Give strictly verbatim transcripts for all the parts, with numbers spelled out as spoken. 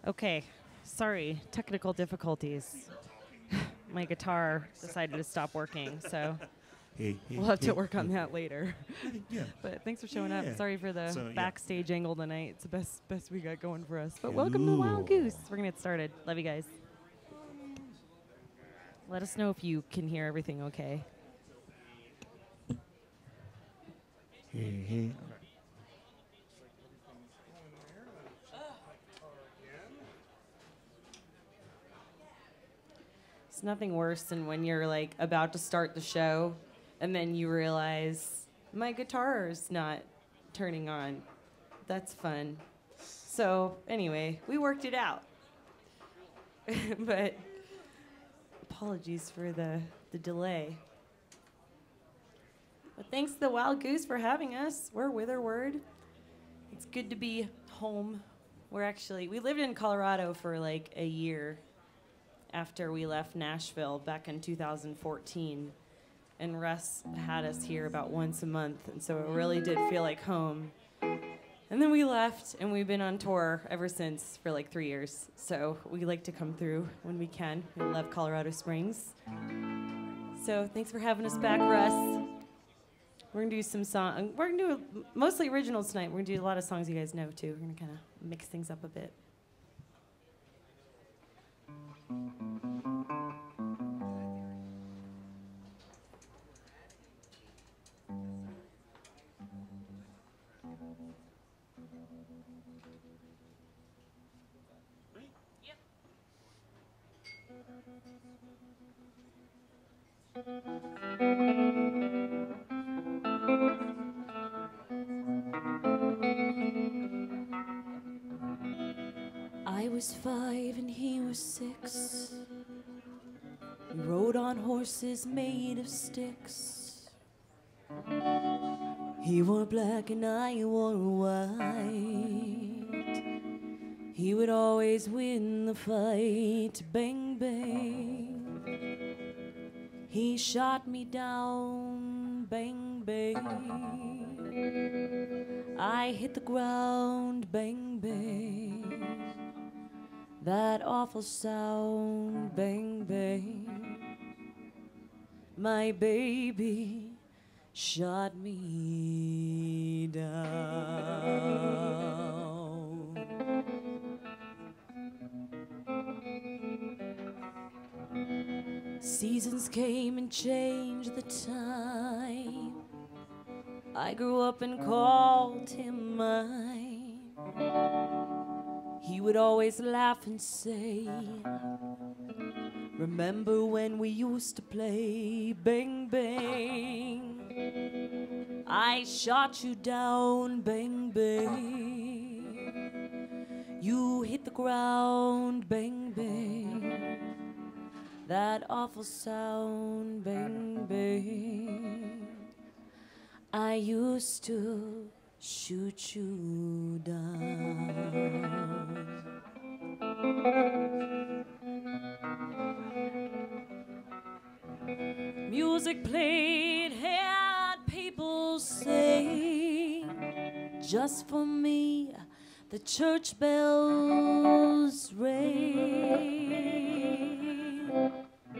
Okay, sorry, technical difficulties. My guitar decided to stop working, so Hey, hey, we'll have hey, to work on hey. that later. Yeah. But thanks for showing Yeah. up. Sorry for the So, yeah. backstage angle tonight. It's the best best we got going for us. But welcome to Wild Cool. Goose. We're gonna get started. Love you guys. Let us know if you can hear everything okay. Hey, hey. It's nothing worse than when you're like about to start the show and then you realize my guitar's not turning on. That's fun. So anyway, we worked it out. But apologies for the, the delay. But thanks to the Wild Goose for having us. We're Witherword. It's good to be home. We're actually, we lived in Colorado for like a year after we left Nashville back in two thousand fourteen. And Russ had us here about once a month, and so it really did feel like home. And then we left, and we've been on tour ever since for like three years. So we like to come through when we can. We love Colorado Springs. So thanks for having us back, Russ. We're gonna do some song. We're gonna do mostly originals tonight. We're gonna do a lot of songs you guys know too. We're gonna kind of mix things up a bit. I was five and he was six. We rode on horses made of sticks. He wore black and I wore white. He would always win the fight. Bang, bang. He shot me down. Bang, bang. I hit the ground. Bang, bang. That awful sound, bang, bang. My baby shot me down. Seasons came and changed the time. I grew up and called him mine. He would always laugh and say, remember when we used to play? Bang, bang. I shot you down. Bang, bang. You hit the ground. Bang, bang. That awful sound. Bang, bang. I used to shoot you down. Music played, had people sing. Just for me, the church bells ring.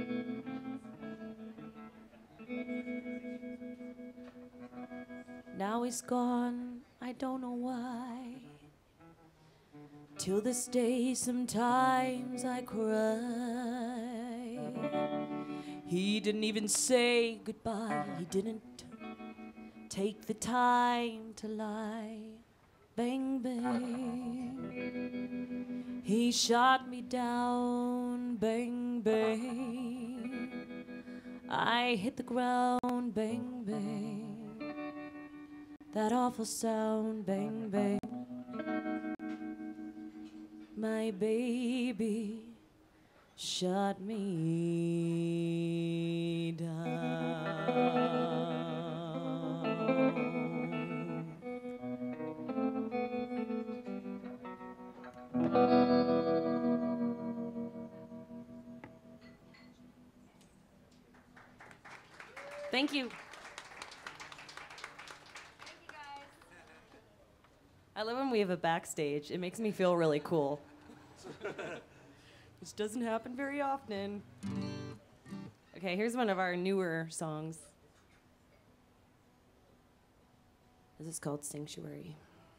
Now he's gone, I don't know why. Till this day, sometimes I cry. He didn't even say goodbye. He didn't take the time to lie. Bang, bang. He shot me down. Bang, bang. I hit the ground. Bang, bang. That awful sound, bang, bang. My baby shot me down. Thank you. I love when we have a backstage. It makes me feel really cool. Which doesn't happen very often. Okay, here's one of our newer songs. This is called Sanctuary.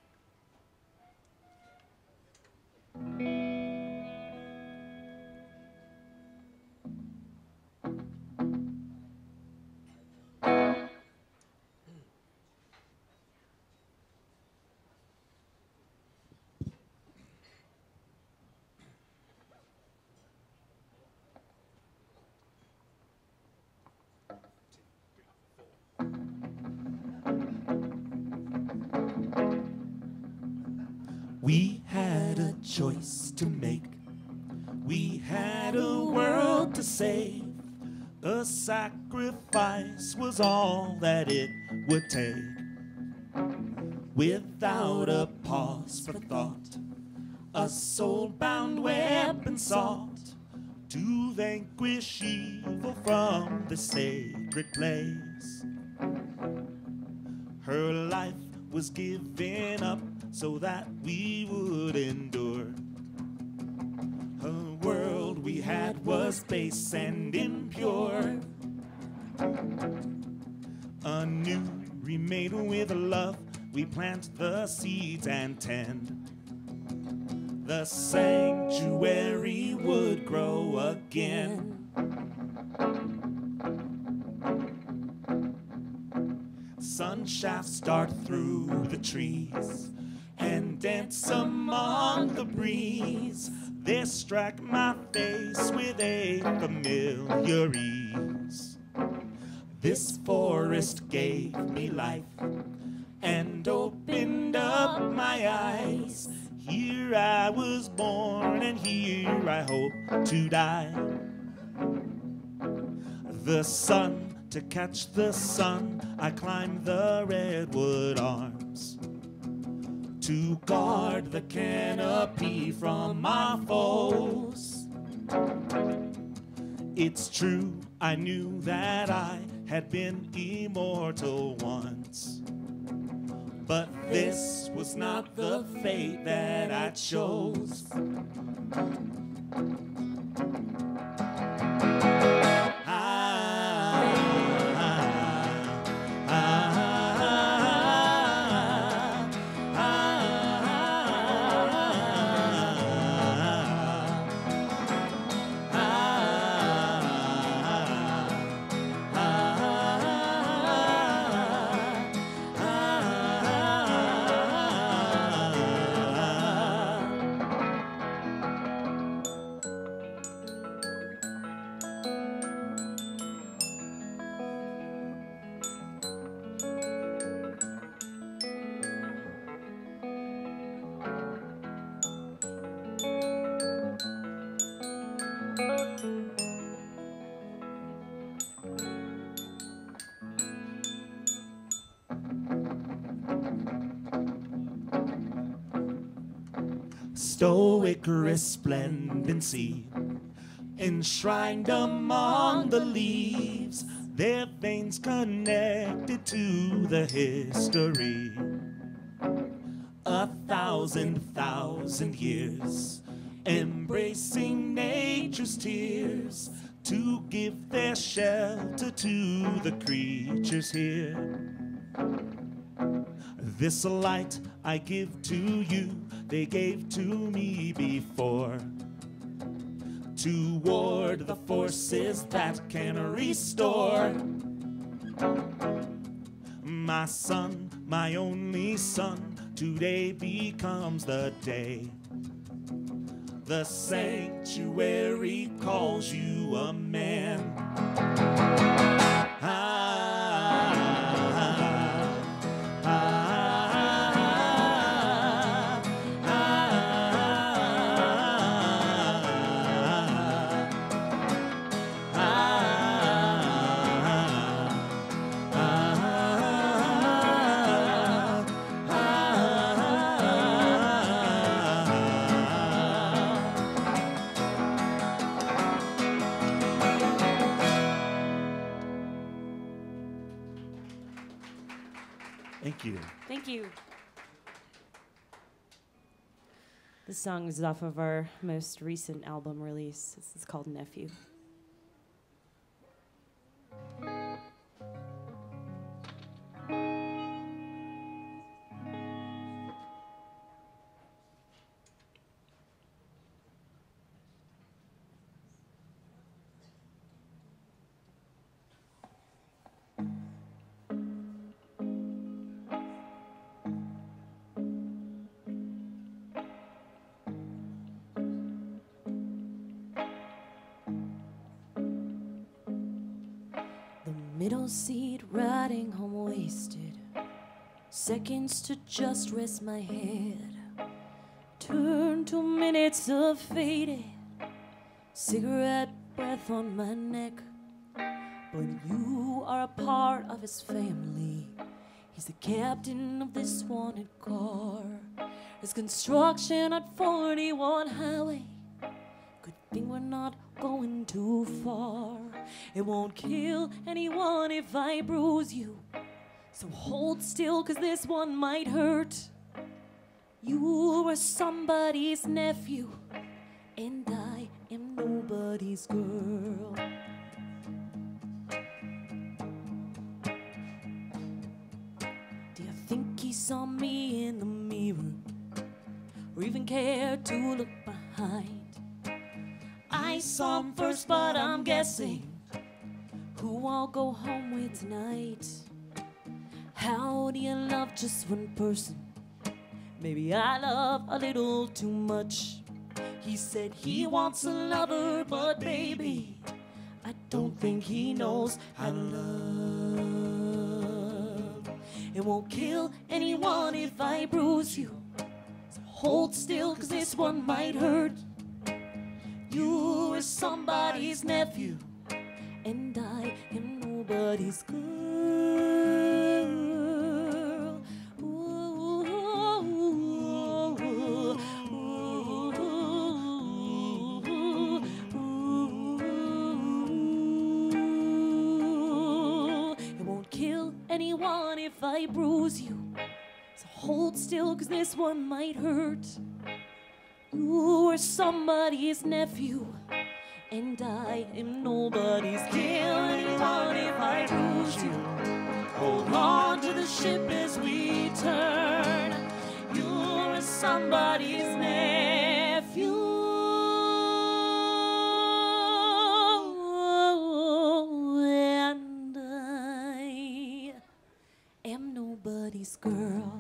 We had a choice to make. We had a world to save. A sacrifice was all that it would take. Without a pause for thought, a soul-bound weapon sought to vanquish evil from the sacred place. Her life was given up so that we would endure. The world we had was base and impure. Anew remade with love, we plant the seeds and tend. The sanctuary would grow again. Sun shafts dart through the trees and dance among the breeze. They strike my face with a familiar ease. This forest gave me life and opened up my eyes. Here I was born and here I hope to die. The sun, to catch the sun, I climbed the redwood arms to guard the canopy from my foes. It's true, I knew that I had been immortal once, but this was not the fate that I chose. Stoic resplendency enshrined among the leaves, their veins connected to the history. A thousand thousand years embracing nature's tears to give their shelter to the creatures here. This light I give to you, they gave to me before, to ward the forces that can restore. My son, my only son, today becomes the day. The sanctuary calls you a man. Ah, Thank you. Thank you. This song is off of our most recent album release. This is called Nephew. Middle seat, riding home wasted. Seconds to just rest my head. Turn to minutes of faded. Cigarette breath on my neck. But you are a part of his family. He's the captain of this wanted car. There's construction at forty-one Highway. Good thing we're not going too far. It won't kill anyone if I bruise you. So hold still, cause this one might hurt. You are somebody's nephew, and I am nobody's girl. Do you think he saw me in the mirror, or even cared to look behind? I saw him first, but I'm guessing who I'll go home with tonight. How do you love just one person? Maybe I love a little too much. He said he wants a lover, but baby, I don't think he knows how to love. It won't kill anyone if I bruise you. So hold still, cause this one might hurt. You are somebody's nephew, and I am nobody's girl. Ooh, ooh, ooh, ooh. It won't kill anyone if I bruise you. So hold still, cause this one might hurt. You are somebody's nephew, and I am nobody's. Kill anyone if I bruise you. Hold on to the ship as we turn. You're somebody's nephew, and I am nobody's girl.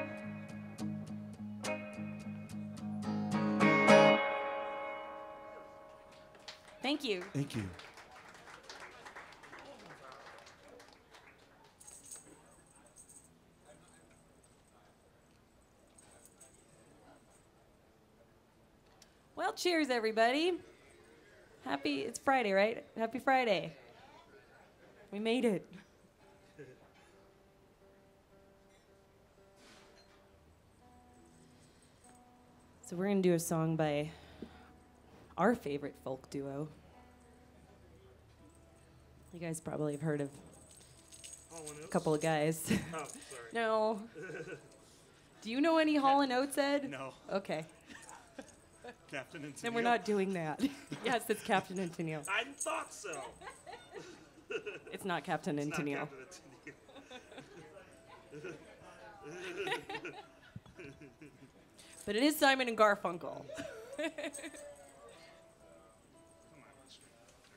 Thank you. Thank you. Well, cheers, everybody. Happy, it's Friday, right? Happy Friday. We made it. So we're going to do a song by our favorite folk duo. You guys probably have heard of a couple of guys. Oh, sorry. No. Do you know any Hall and Oates, Ed? No. Okay. Captain and Then we're not doing that. Yes, it's Captain and Tennille. I thought so. It's not Captain and It's not Tennille. Captain and Tennille. But it is Simon and Garfunkel. Come on, let's try.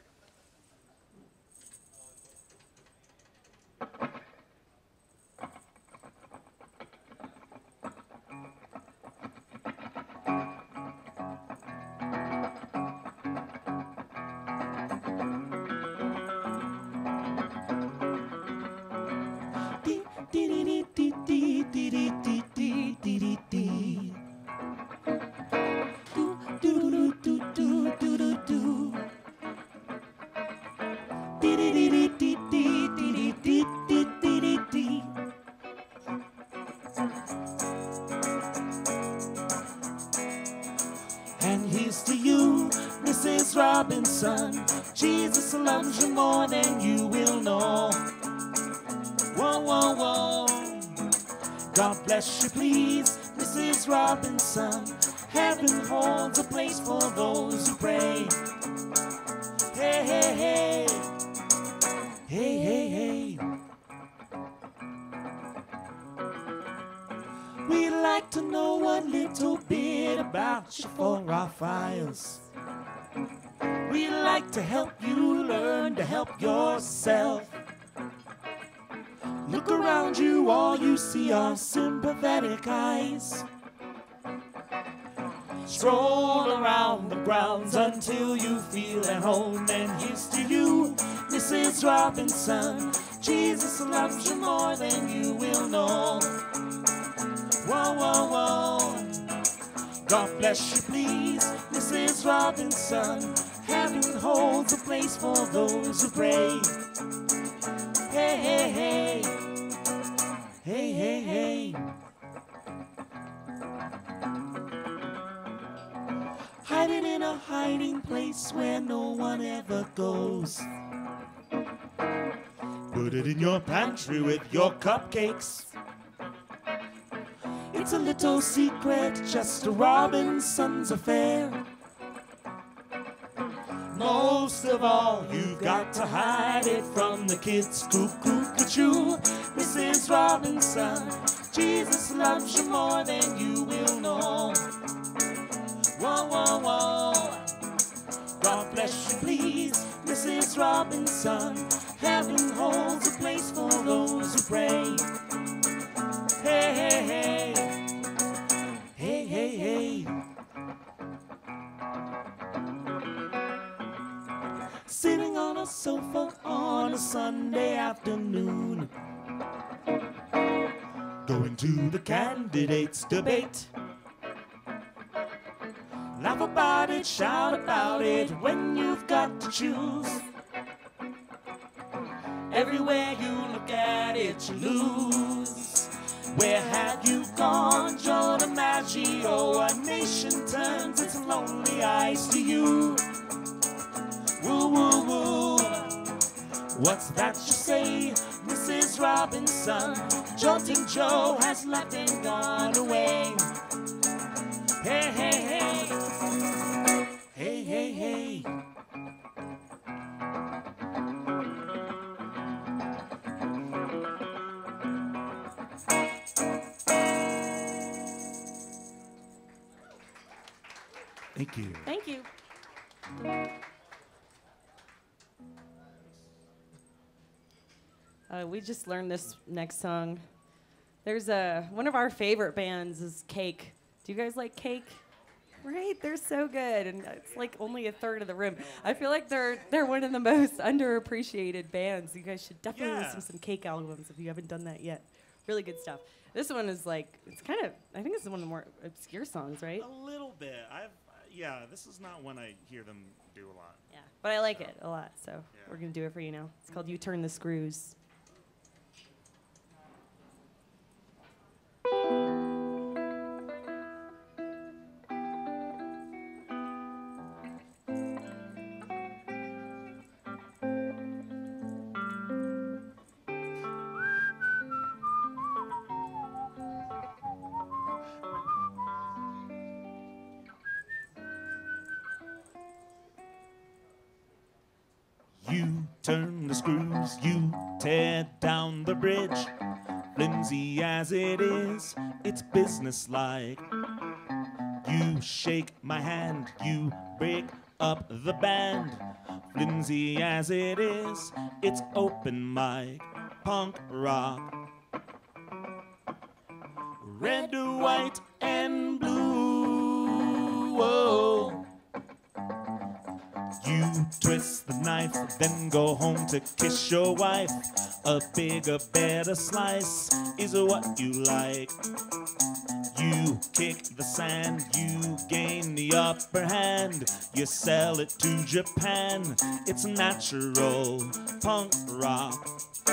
And here's to you, Missus Robinson. Jesus loves you more than you will know. Whoa, whoa, whoa. God bless you, please, Missus Robinson. Heaven holds a place for those who pray. Hey, hey, hey. Hey, hey, hey. We'd like to know a little bit about you for our files. We'd like to help you learn to help yourself. Look around you, all you see are sympathetic eyes. Stroll around the grounds until you feel at home. And here's to you, Missus Robinson. Jesus loves you more than you will know. Whoa, whoa, whoa. God bless you, please, Missus Robinson. Heaven holds a place for those who pray. Hey, hey, hey. Hey, hey, hey. Hiding in a hiding place where no one ever goes. Put it in your pantry with your cupcakes. It's a little secret, just a Robinson's affair. Most of all, you've got to hide it from the kids. Cuckoo-ca-choo, Missus Robinson. Jesus loves you more than you will know. Whoa, whoa, whoa. God bless you, please, Missus Robinson. Heaven holds a place for those who pray. Hey, hey, hey. Hey, hey, hey. Sitting on a sofa on a Sunday afternoon, going to the candidates' debate. Laugh about it, shout about it when you've got to choose. Everywhere you look at it, you lose. Where have you gone, Joe DiMaggio? A nation turns its lonely eyes to you. Woo, woo, woo. What's that you say, Missus Robinson? Jolting Joe has left and gone away. Hey, hey, hey. Hey, hey, hey. Thank you. Thank you. Uh, we just learned this next song. There's a one of our favorite bands is Cake. Do you guys like Cake? Right, they're so good, and it's like only a third of the room. I feel like they're they're one of the most underappreciated bands. You guys should definitely Yeah. listen to some Cake albums if you haven't done that yet. Really good stuff. This one is like it's kind of I think it's one of the more obscure songs, right? A little bit. I've yeah. This is not one I hear them do a lot. Yeah, but I like it a lot, so Yeah. we're gonna do it for you now. It's called "You Turn the Screws." You turn the screws, you tear down the bridge. Flimsy as it is, it's businesslike. You shake my hand, you break up the band. Flimsy as it is, it's open mic, punk rock. Red, white, and blue. Whoa. You twist the knife, then go home to kiss your wife. A bigger, better slice is what you like. You kick the sand, you gain the upper hand. You sell it to Japan, it's natural punk rock.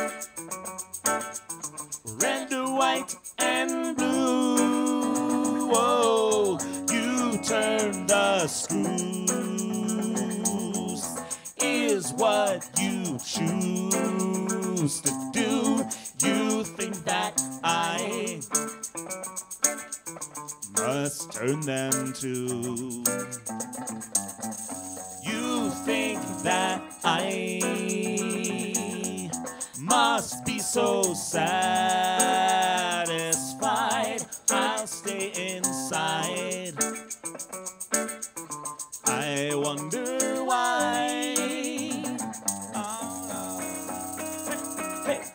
Red, white, and blue. Whoa, you turn the screws. Is what you choose to do. You think that I must turn them to. You think that I must be so satisfied, I'll stay inside. I wonder why. Oh, hey, hey.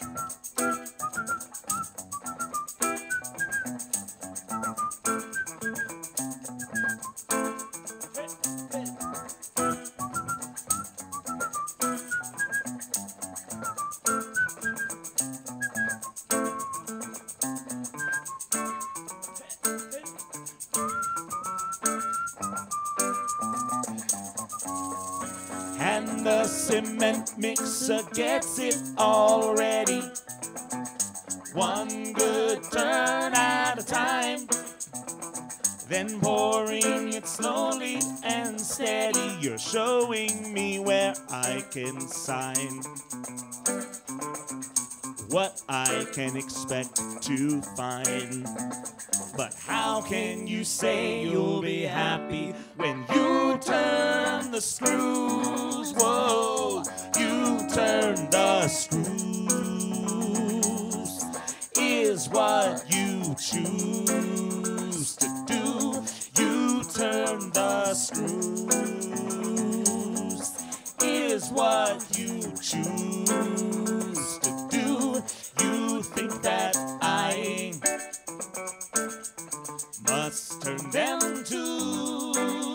And the cement mixer gets it all ready. One good turn at a time. Then pouring it slowly and steady. You're showing me where I can sign. What I can expect to find. But how can you say you'll be happy when you turn the screws? Whoa, you turn the screws. Is what you choose to do. You turn the screws. Is what you choose to do. You think that I must turn them too.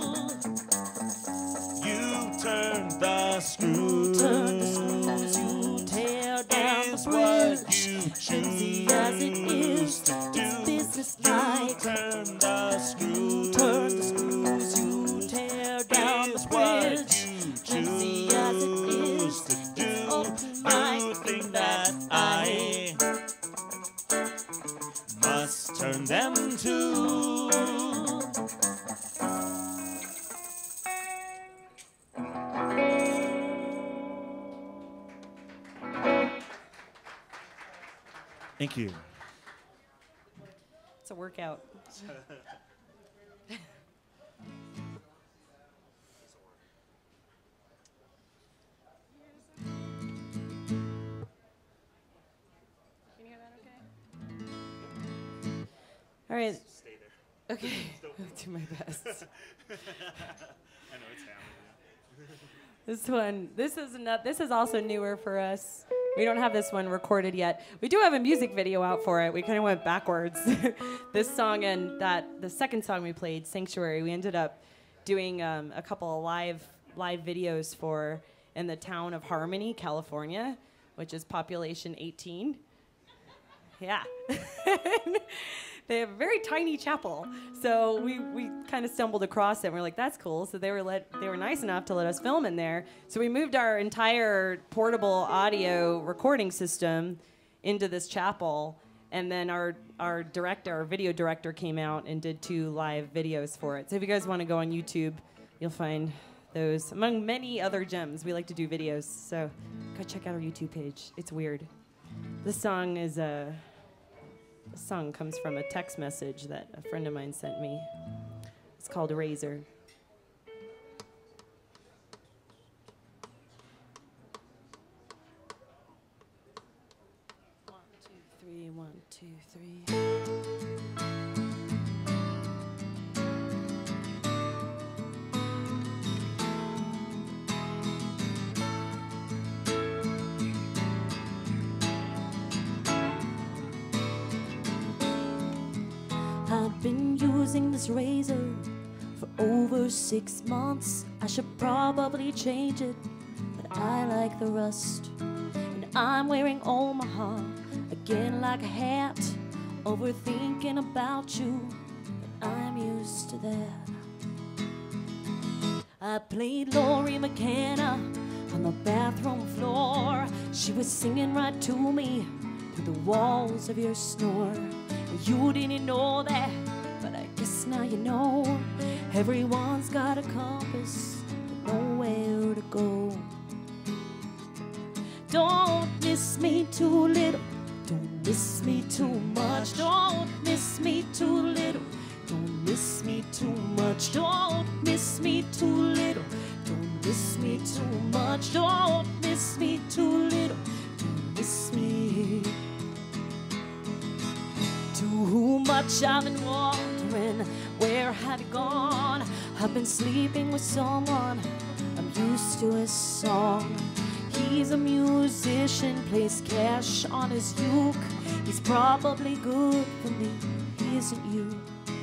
You turn the screws. Turn the screws, you tear down Is the what bridge. you Easy as it is, choose to it's do. businesslike. You turn the screws. Turn the screws, you tear down Is the what bridge. you Easy as it choose is, to it's do. open You mic. think that I must turn them too. Thank you. It's a workout. Can you hear that okay? All right. Stay there. Okay. I'll do my best. I know it's happening. This one, this is not, this is also newer for us. We don't have this one recorded yet. We do have a music video out for it. We kind of went backwards. This song and that the second song we played, Sanctuary, we ended up doing um, a couple of live live videos for in the town of Harmony, California, which is population eighteen. Yeah. They have a very tiny chapel. So we, we kind of stumbled across it and we're like, that's cool. So they were let they were nice enough to let us film in there. So we moved our entire portable audio recording system into this chapel. And then our our director, our video director came out and did two live videos for it. So if you guys want to go on YouTube, you'll find those among many other gems. We like to do videos. So go check out our YouTube page. It's weird. This song is a This song comes from a text message that a friend of mine sent me. It's called Razor. One, two, three, one, two, three. I've been using this razor for over six months. I should probably change it, but I like the rust. And I'm wearing Omaha again like a hat, overthinking about you, but I'm used to that. I played Lori McKenna on the bathroom floor. She was singing right to me through the walls of your snore. You didn't know that, but I guess now you know. Everyone's got a compass, but nowhere to go. Don't miss me too little, don't miss me too much. Don't miss me too little, don't miss me too much. Don't miss me too little. Don't miss me too much. Don't miss me too little. Don't miss me too much. I've been wondering, where have you gone? I've been sleeping with someone. I'm used to his song. He's a musician, plays cash on his uke. He's probably good for me, he isn't you.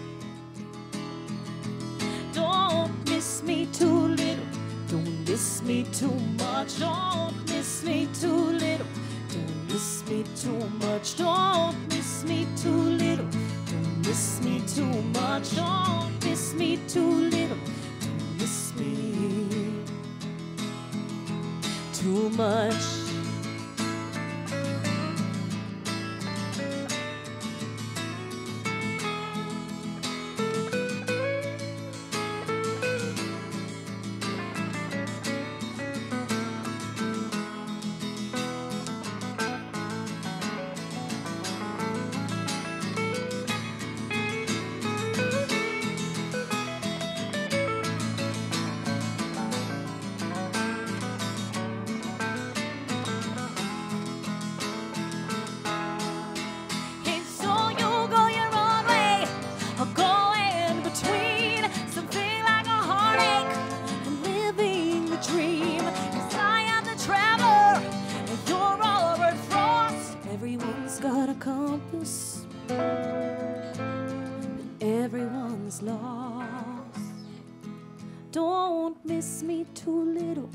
Don't miss me too little. Don't miss me too much. Don't miss me too little. Don't miss me too much. Don't miss me too little. Don't miss me too much. Don't miss me too little. Don't miss me too much. Lost. Don't miss me too little.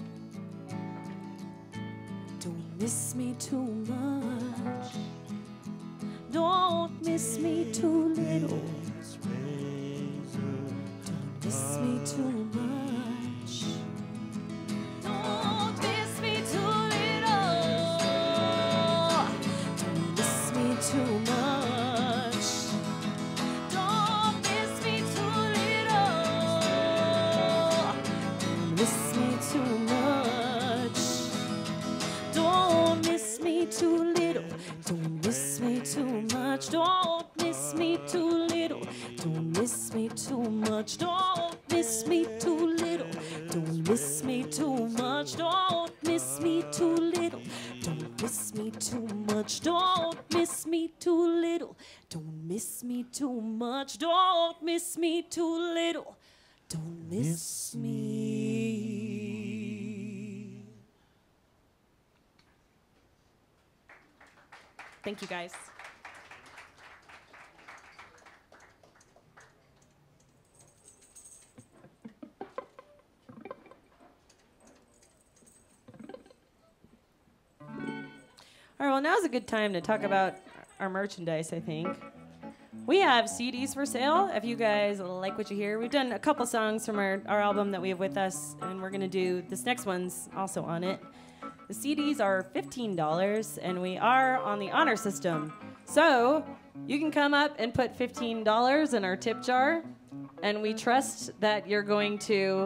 Don't miss me too much. Don't miss me too little. Don't miss me too much. Don't miss me too little. Don't miss me too much. Too little, don't miss me too much. Don't miss me too little. Don't miss me too much. Don't miss me too little. Don't miss me too much. Don't miss me too little. Don't miss me too much. Don't miss me too little. Don't miss me too much. Don't miss me too little. Don't miss me. Thank you, guys. All right, well, now's a good time to talk about our merchandise, I think. We have C Ds for sale if you guys like what you hear. We've done a couple songs from our, our album that we have with us, and we're going to do this next one's also on it. The C Ds are fifteen dollars, and we are on the honor system. So you can come up and put fifteen dollars in our tip jar, and we trust that you're going to,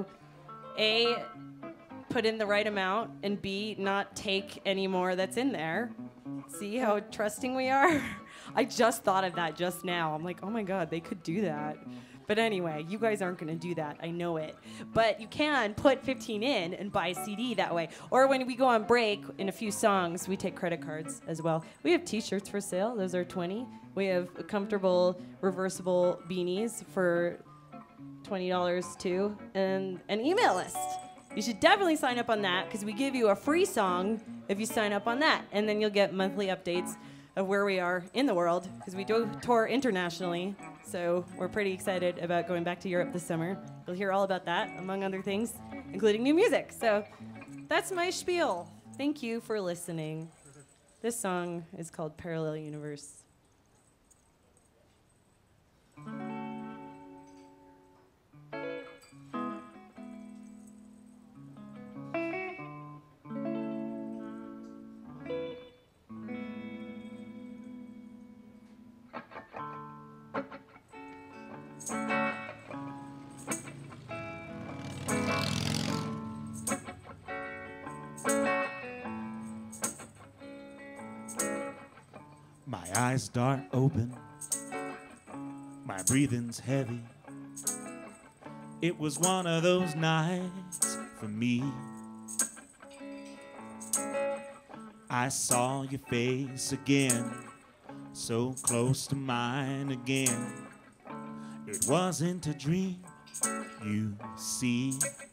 A, put in the right amount, and B, not take any more that's in there. See how trusting we are? I just thought of that just now. I'm like, oh my God, they could do that. But anyway, you guys aren't going to do that. I know it. But you can put fifteen in and buy a C D that way. Or when we go on break in a few songs, we take credit cards as well. We have T-shirts for sale. Those are twenty dollars. We have comfortable reversible beanies for twenty dollars too. And an email list. You should definitely sign up on that because we give you a free song if you sign up on that. And then you'll get monthly updates of where we are in the world because we do tour internationally. So we're pretty excited about going back to Europe this summer. You'll hear all about that, among other things, including new music. So that's my spiel. Thank you for listening. This song is called Parallel Universe. My eyes start open, my breathing's heavy, It was one of those nights for me. I saw your face again, so close to mine again. It wasn't a dream, you see.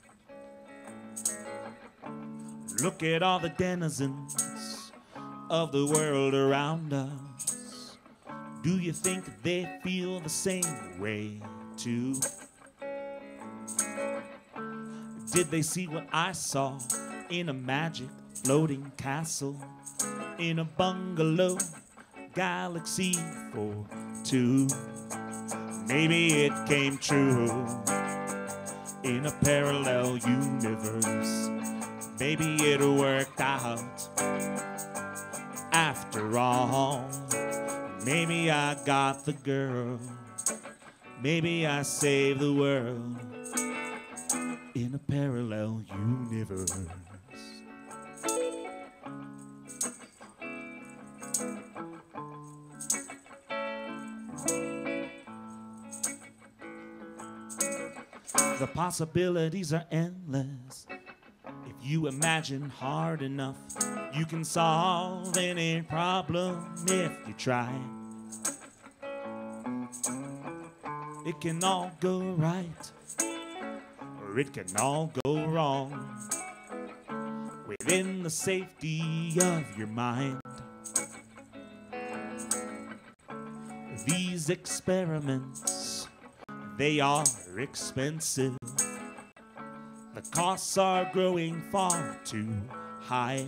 Look at all the denizens of the world around us. Do you think they feel the same way too? Did they see what I saw in a magic floating castle, in a bungalow galaxy for two? Maybe it came true in a parallel universe. Maybe it worked out after all. Maybe I got the girl. Maybe I saved the world in a parallel universe. The possibilities are endless. If you imagine hard enough, you can solve any problem if you try. It can all go right, or it can all go wrong, within the safety of your mind. These experiments, they are expensive. The costs are growing far too high.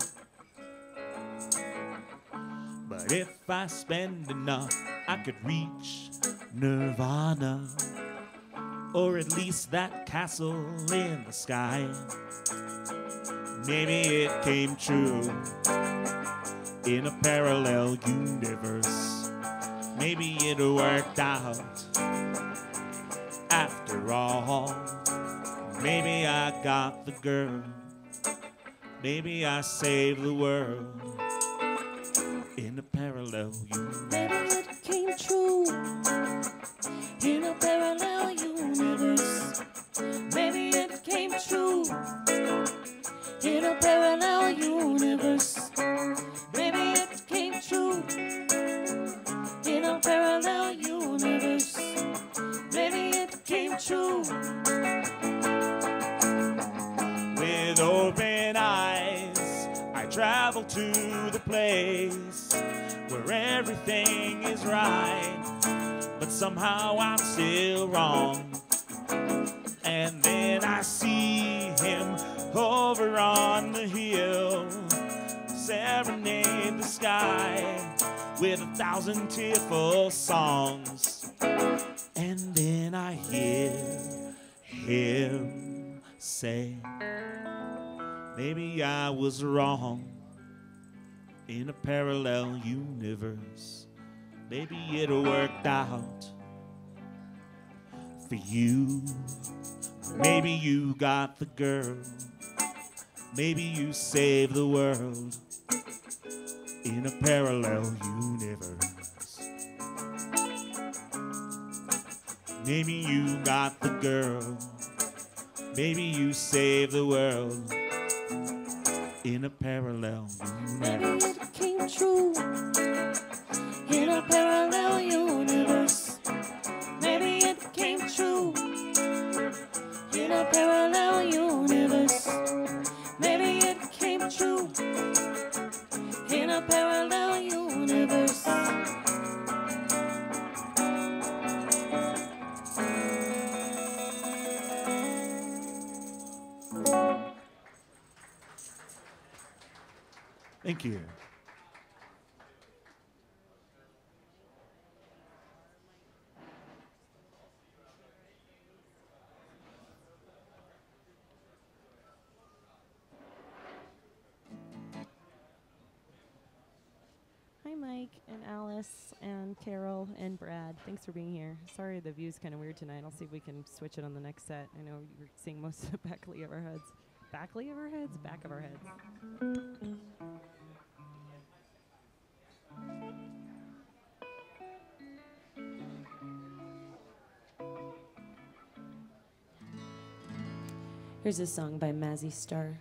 But if I spend enough, I could reach nirvana, or at least that castle in the sky. Maybe it came true in a parallel universe. Maybe it worked out after all. Maybe I got the girl. Maybe I saved the world in a parallel universe. Maybe it came true in a parallel universe. Maybe it came true in a parallel universe. Maybe it came true in a parallel universe. Maybe it came true. With open eyes, I travel to the place where everything is right, but somehow I'm still wrong. And then I see him over on the hill, serenade the sky with a thousand tearful songs. And then I hear him say, maybe I was wrong in a parallel universe. Maybe it worked out for you. Maybe you got the girl. Maybe you saved the world in a parallel universe. Maybe you got the girl. Maybe you saved the world in a parallel universe. Maybe it came true in a parallel universe. Maybe it came true in a parallel universe. Maybe it came true in a parallel universe. Thank you. Hi, Mike and Alice and Carol and Brad. Thanks for being here. Sorry the view's kind of weird tonight. I'll see if we can switch it on the next set. I know you're seeing most of the backly of our heads. Backly of our heads? Back of our heads. Here's a song by Mazzy Star.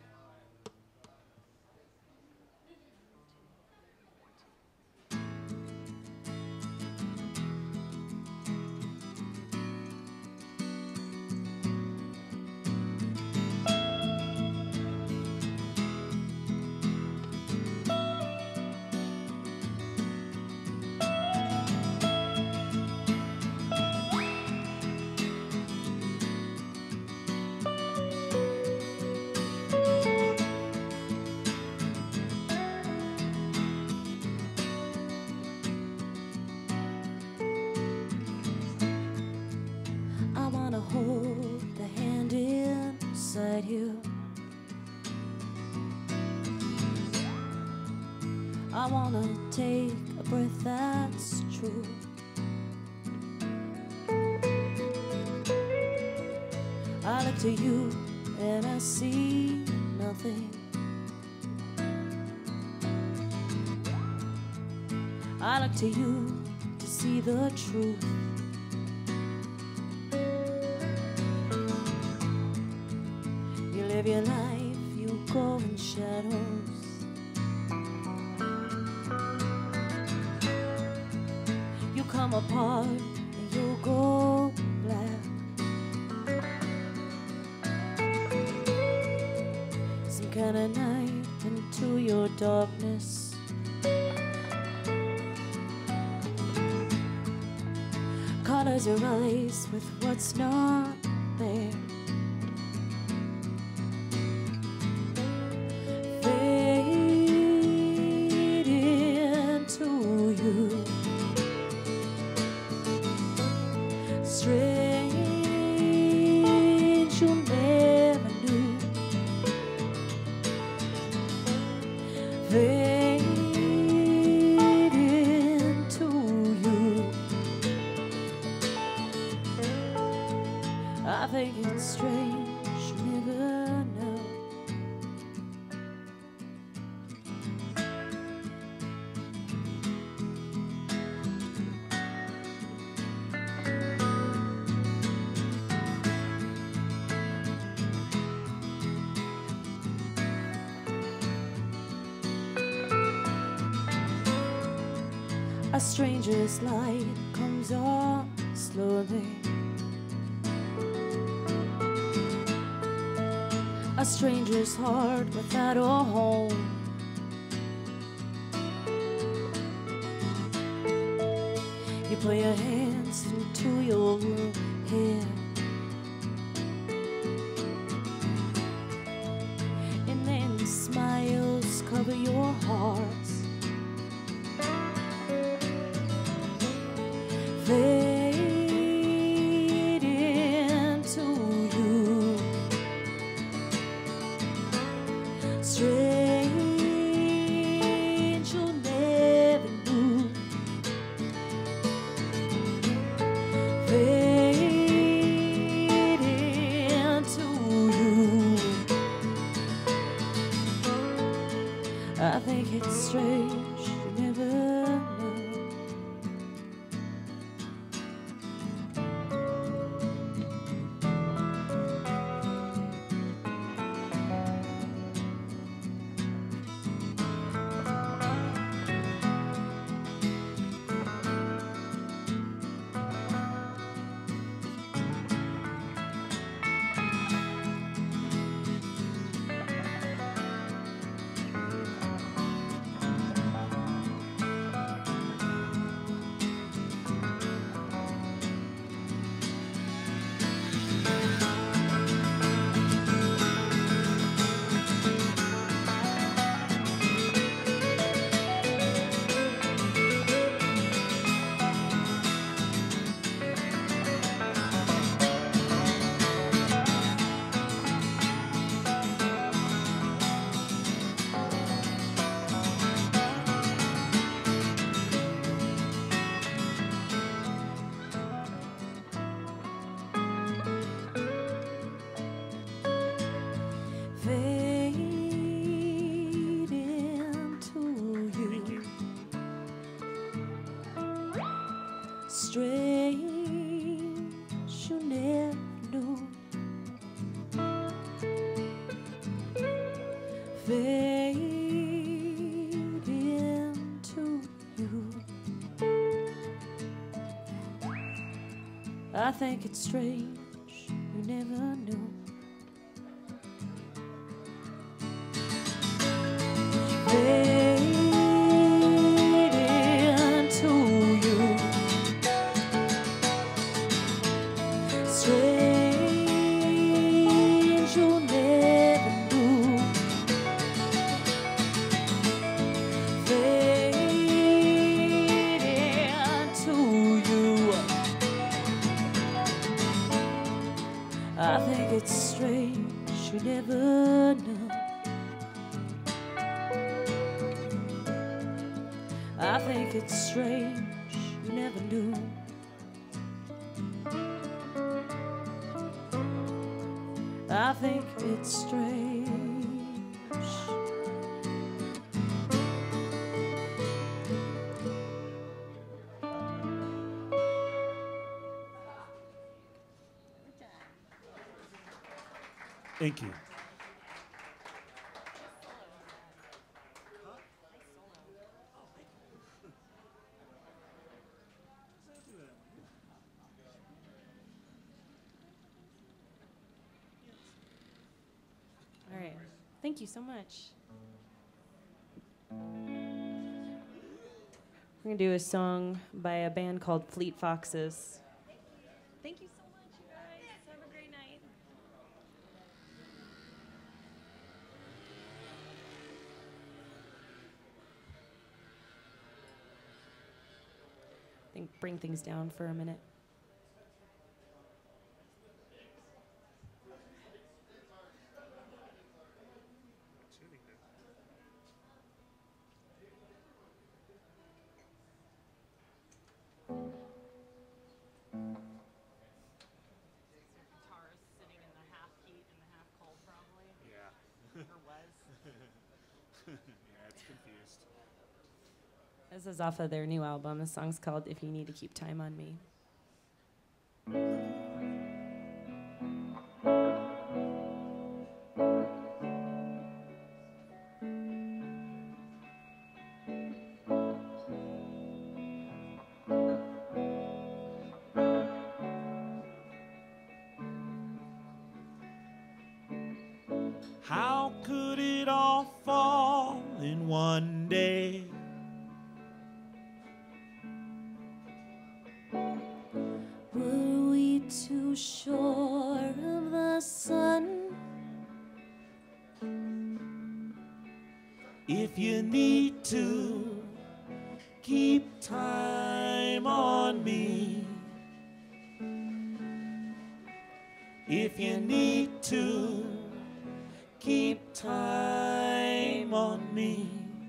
Hold the hand inside you. I wanna take a breath that's true. I look to you and I see nothing. I look to you to see the truth. Live your life, you go in shadows. You come apart and you go black. Some kind of night into your darkness. Colors your eyes with what's not there. Strange, you never knew. Fade into you. I think it's strange, you never know. A stranger's light comes on slowly. A stranger's heart without a home. You put your hands into your hair, and then smiles cover your heart. Fade into you. Strange, you never knew. Fade into you. I think it's strange, you never know. Strange, you never knew. I think it's strange, you never knew. Fading to you, strange, you never knew. Fading to you, I think it's strange, you never know. I think it's strange, you never knew. I think it's strange. Thank you. All right. Thank you so much. We're going to do a song by a band called Fleet Foxes. Thank you so much, you guys. Have a great night. I think bring things down for a minute. Yeah, it's confused. This is off of their new album. The song's called If You Need to Keep Time on Me. How could it all fall in one day? Were we too sure of the sun? If you need to keep time on me, if you need to keep time on me,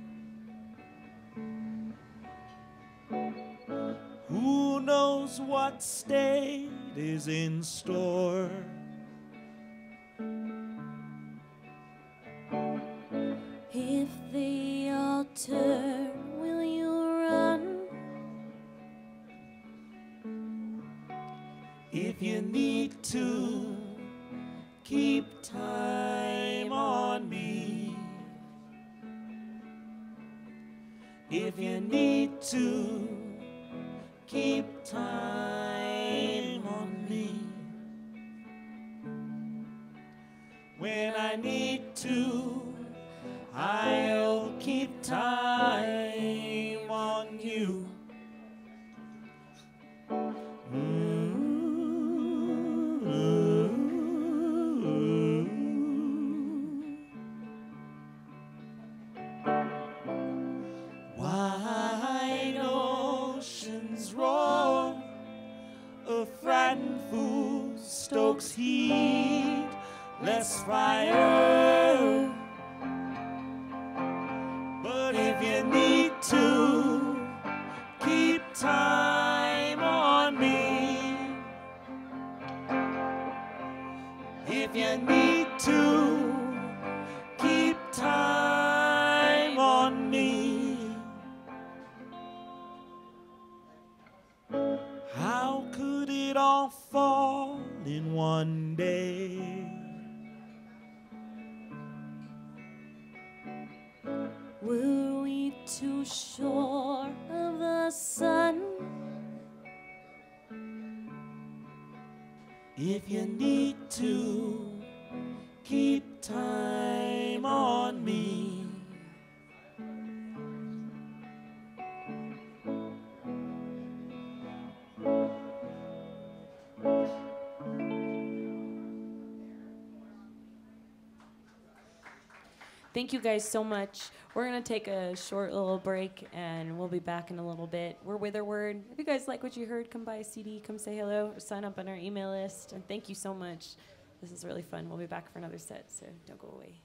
who knows what state is in store? If they all turn, will you run? If you need to keep time on me, if you need to keep time on me, when I need to, I'll keep time on you. Wide oceans roar, a frightened fool stokes heat, less fire. But if you need to keep time on me, if you need to keep time on me, how could it all fall in one day? Were we too sure of the sun? If you need to, keep time on me. Thank you guys so much. We're going to take a short little break, and we'll be back in a little bit. We're Witherword. If you guys like what you heard, come buy a C D, come say hello, or sign up on our email list. And thank you so much. This is really fun. We'll be back for another set, so don't go away.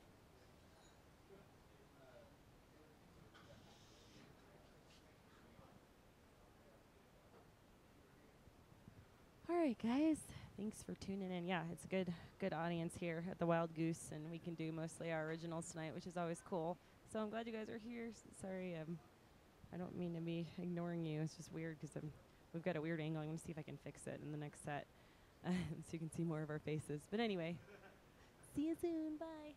All right, guys. Thanks for tuning in. Yeah, it's a good good audience here at the Wild Goose, and we can do mostly our originals tonight, which is always cool. So I'm glad you guys are here. S- sorry, um, I don't mean to be ignoring you. It's just weird because we've got a weird angle. I'm going to see if I can fix it in the next set so you can see more of our faces. But anyway, see you soon. Bye.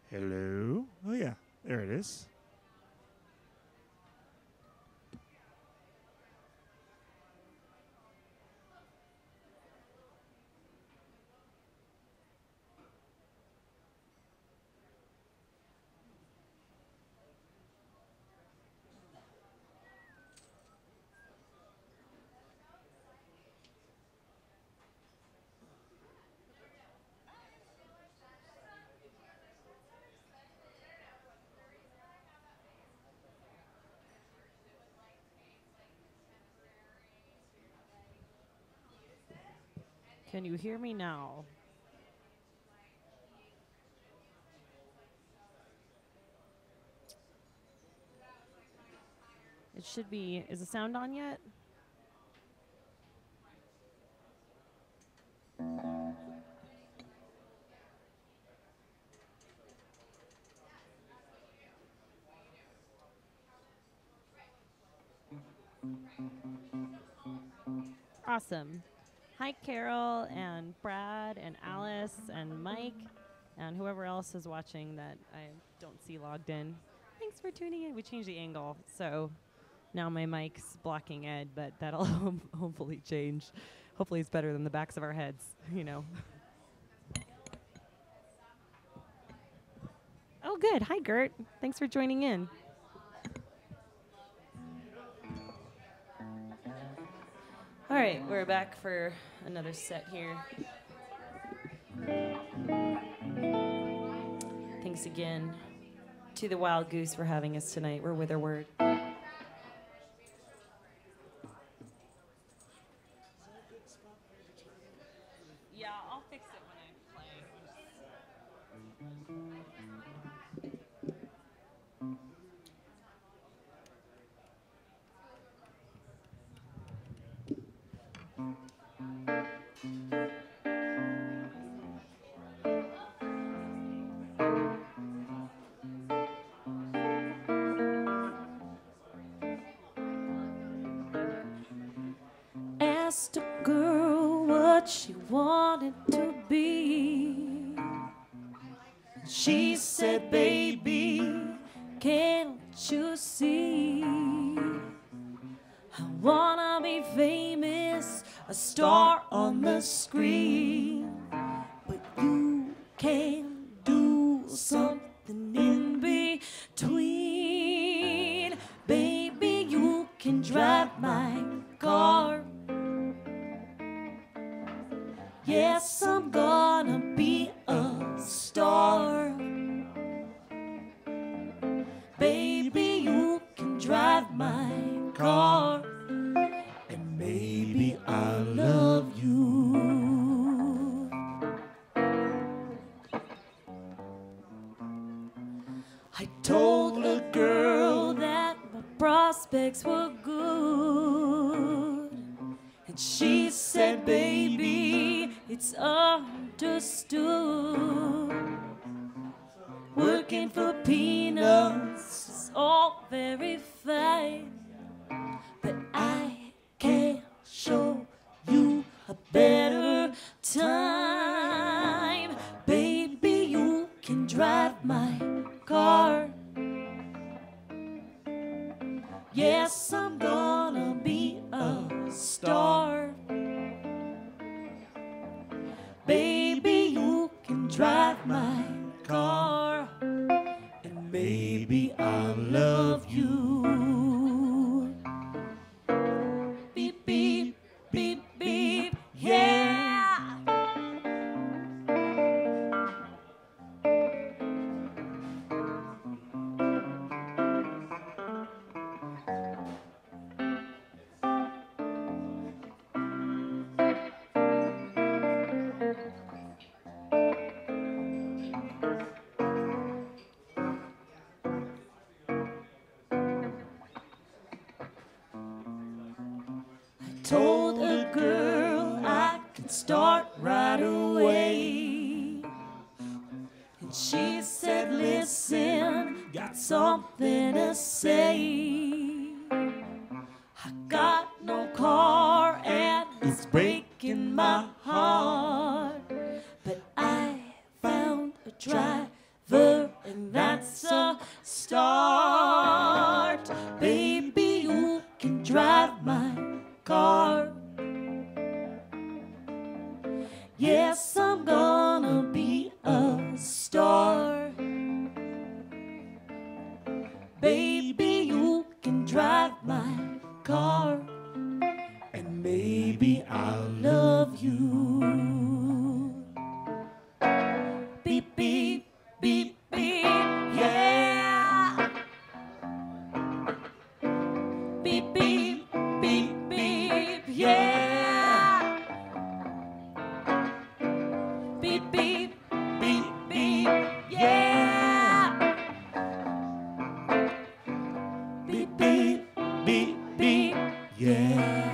Hello? Oh, yeah. There it is. Can you hear me now? It should be. Is the sound on yet? Awesome. Hi, Carol and Brad and Alice and Mike and whoever else is watching that I don't see logged in. Thanks for tuning in. We changed the angle, so now my mic's blocking Ed, but that'll hopefully change. Hopefully it's better than the backs of our heads, you know. Oh, good. Hi, Gert. Thanks for joining in. All right, we're back for another set here. Thanks again to the Wild Goose for having us tonight. We're Witherword. Yeah, I'll fix it when I play. Asked a girl what she wanted to be. She said, baby, can't you see? I wanna be famous, a star on the screen. But you can do something in between. Baby, you can drive my car. Yes, I'm gonna be a star. Baby, you can drive my car. And maybe I'll love you. I told a girl that my prospects were good. And she said, baby, it's understood. Working for peanuts is all very fine, but I can show you a better time. Baby, you can drive my car. Yes, I'm gonna be a star. Baby, you can drive my car. And maybe I'll love you. Beep, beep, beep, beep, yeah. Told a girl I could start right away. And she said, listen, got something to say. I got no car and it's breaking my heart. But I found a driver Baby, you can drive my car. Yes, I'm gonna be a star. Baby, you can drive my car. And maybe I'll love you. Beep, beep, beep, beep, yeah. Beep, beep, beep, beep, yeah. Beep, beep, beep, beep, yeah. Beep, beep, beep, beep, yeah.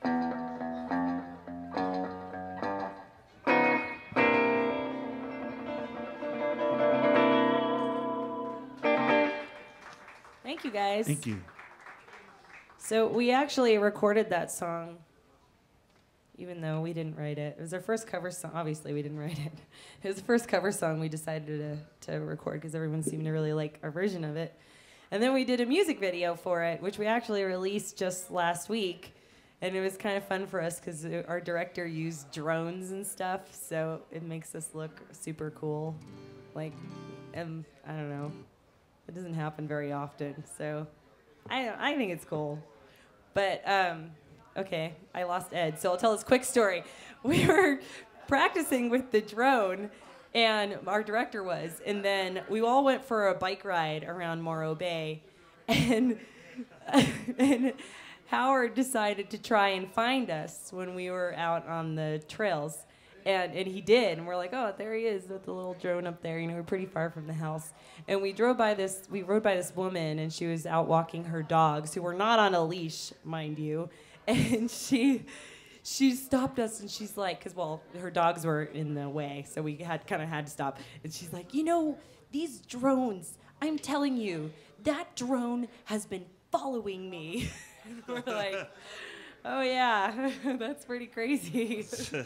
Thank you, guys. Thank you. So we actually recorded that song, even though we didn't write it. It was our first cover song. Obviously, we didn't write it. It was the first cover song we decided to, to record because everyone seemed to really like our version of it. And then we did a music video for it, which we actually released just last week. And it was kind of fun for us because our director used drones and stuff, so it makes us look super cool. Like, and I don't know. It doesn't happen very often, so I I think it's cool. But, um, okay, I lost Ed, so I'll tell this quick story. We were practicing with the drone, and our director was, and then we all went for a bike ride around Morro Bay, and, and Howard decided to try and find us when we were out on the trails. And and he did, and we're like, oh, there he is with the little drone up there. You know, we're pretty far from the house. And we drove by this, we rode by this woman, and she was out walking her dogs, who were not on a leash, mind you. And she she stopped us, and she's like, because, well, her dogs were in the way, so we had kind of had to stop. And she's like, you know, these drones, I'm telling you, that drone has been following me. And we're like, oh, yeah, that's pretty crazy.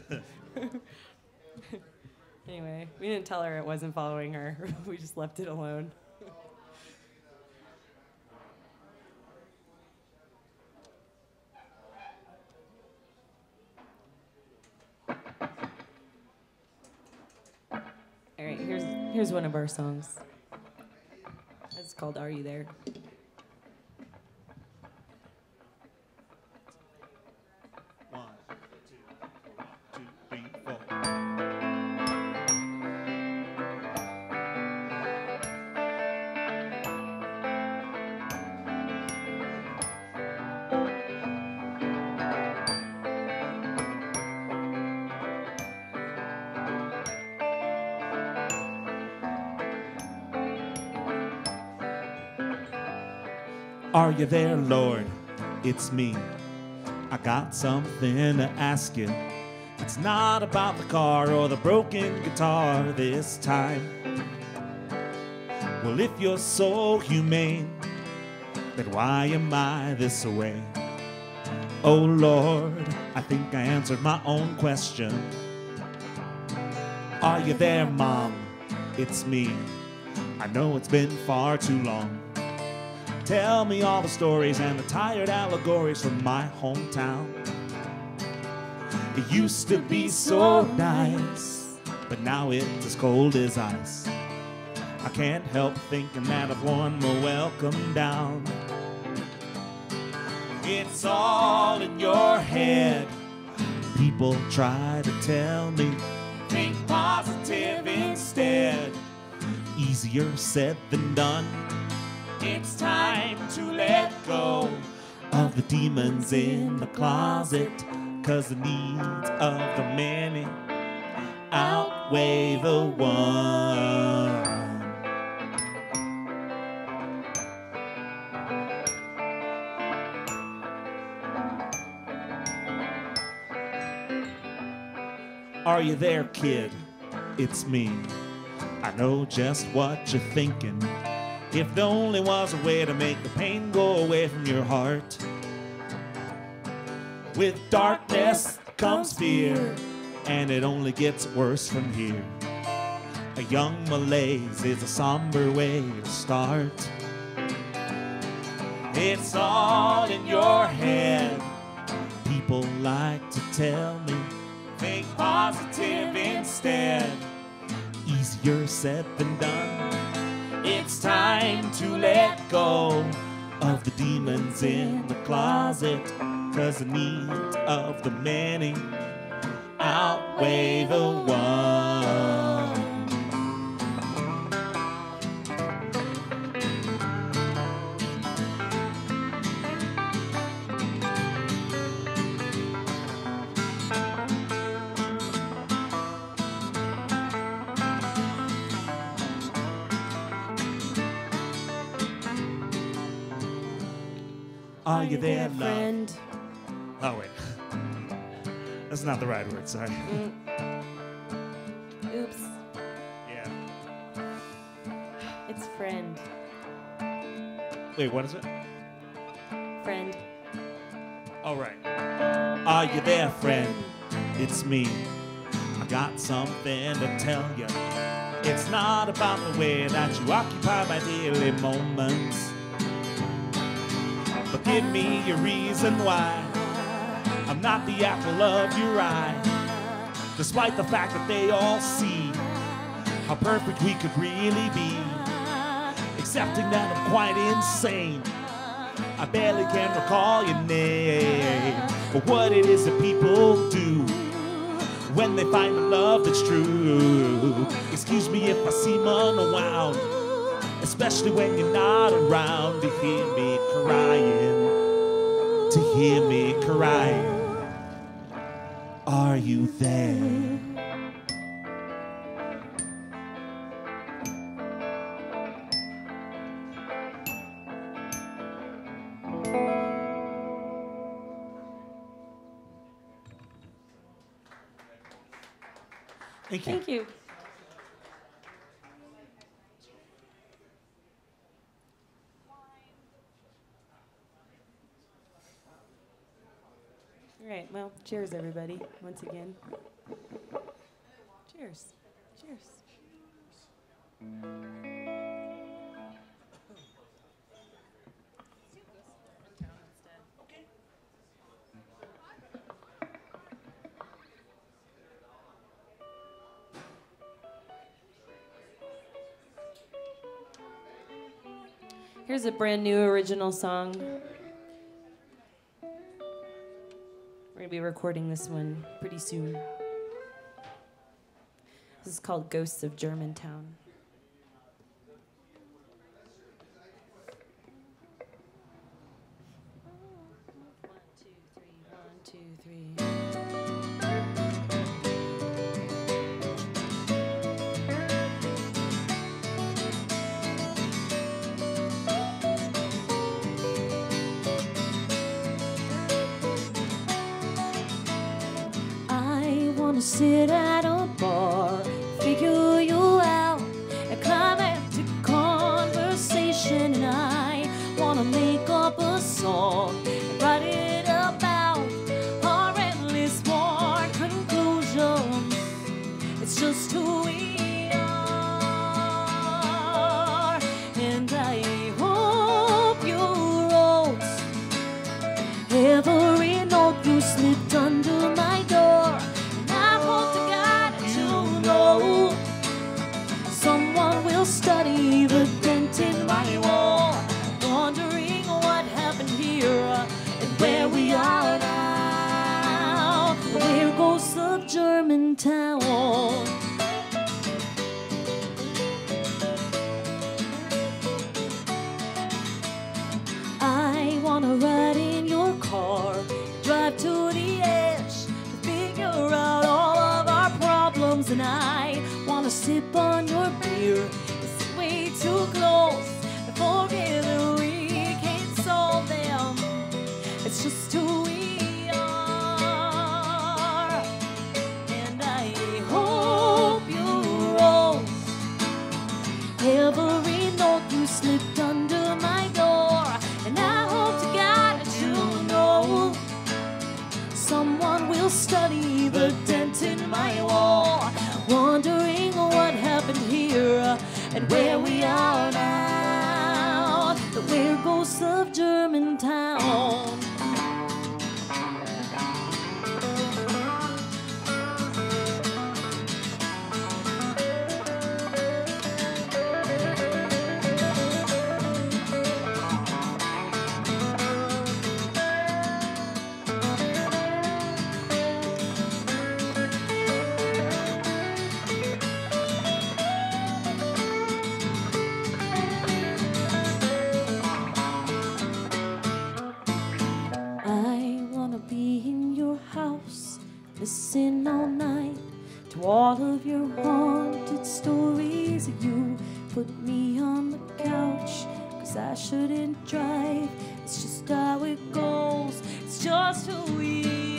Anyway, we didn't tell her it wasn't following her. We just left it alone. All right, here's here's one of our songs. It's called Are You There? Are you there, Lord? It's me. I got something to ask you. It's not about the car or the broken guitar this time. Well, if you're so humane, then why am I this way? Oh, Lord, I think I answered my own question. Are you there, Mom? It's me. I know it's been far too long. Tell me all the stories and the tired allegories from my hometown. It used to be so nice, but now it's as cold as ice. I can't help thinking that I've worn my welcome down. It's all in your head. People try to tell me, think positive instead. Easier said than done. It's time to let go of the demons in the closet, 'cause the needs of the many outweigh the one. Are you there, kid? It's me. I know just what you're thinking. If there only was a way to make the pain go away from your heart. With darkness comes fear, and it only gets worse from here. A young malaise is a somber way to start. It's all in your head. People like to tell me, think positive instead. Easier said than done. It's time to let go of the demons in the closet, 'cause the needs of the many outweigh the one. Are you there, love? friend? Oh, wait. That's not the right word, sorry. Mm. Oops. Yeah. It's friend. Wait, what is it? Friend. All right. Are you there, friend? It's me. I got something to tell you. It's not about the way that you occupy my daily moments, but give me a reason why I'm not the apple of your eye, despite the fact that they all see how perfect we could really be. Accepting that I'm quite insane, I barely can recall your name, but what it is that people do when they find a love that's true. Excuse me if I seem unwound, especially when you're not around to hear me crying, to hear me crying. Are you there? Thank you. Thank you. All right, well, cheers, everybody, once again. Cheers. Cheers. Here's a brand new original song. We're gonna be recording this one pretty soon. This is called Ghosts of Germantown. One, two, three, one, two, three. Sit at a bar, figure you out, a climactic conversation, and I wanna make up a song and write it about our endless war conclusion. It's just who we are, and I hope you wrote every note you slipped under my door. Someone will study the dent in my wall, wondering what happened here and where we are now. Where goes the Germantown? I wanna ride in your car, drive to the edge to figure out all of our problems, and I wanna sip on your beer. It's way too close and forget that we can't solve them. It's just who we are, and I hope you wrote every note you slipped under my door, and I hope to God that you know someone will study the dent in my wall, wondering what happened here and where we are now. The where goes of Germantown. Listen all night to all of your haunted stories of you. Put me on the couch, cause I shouldn't drive. It's just how it goes, it's just who we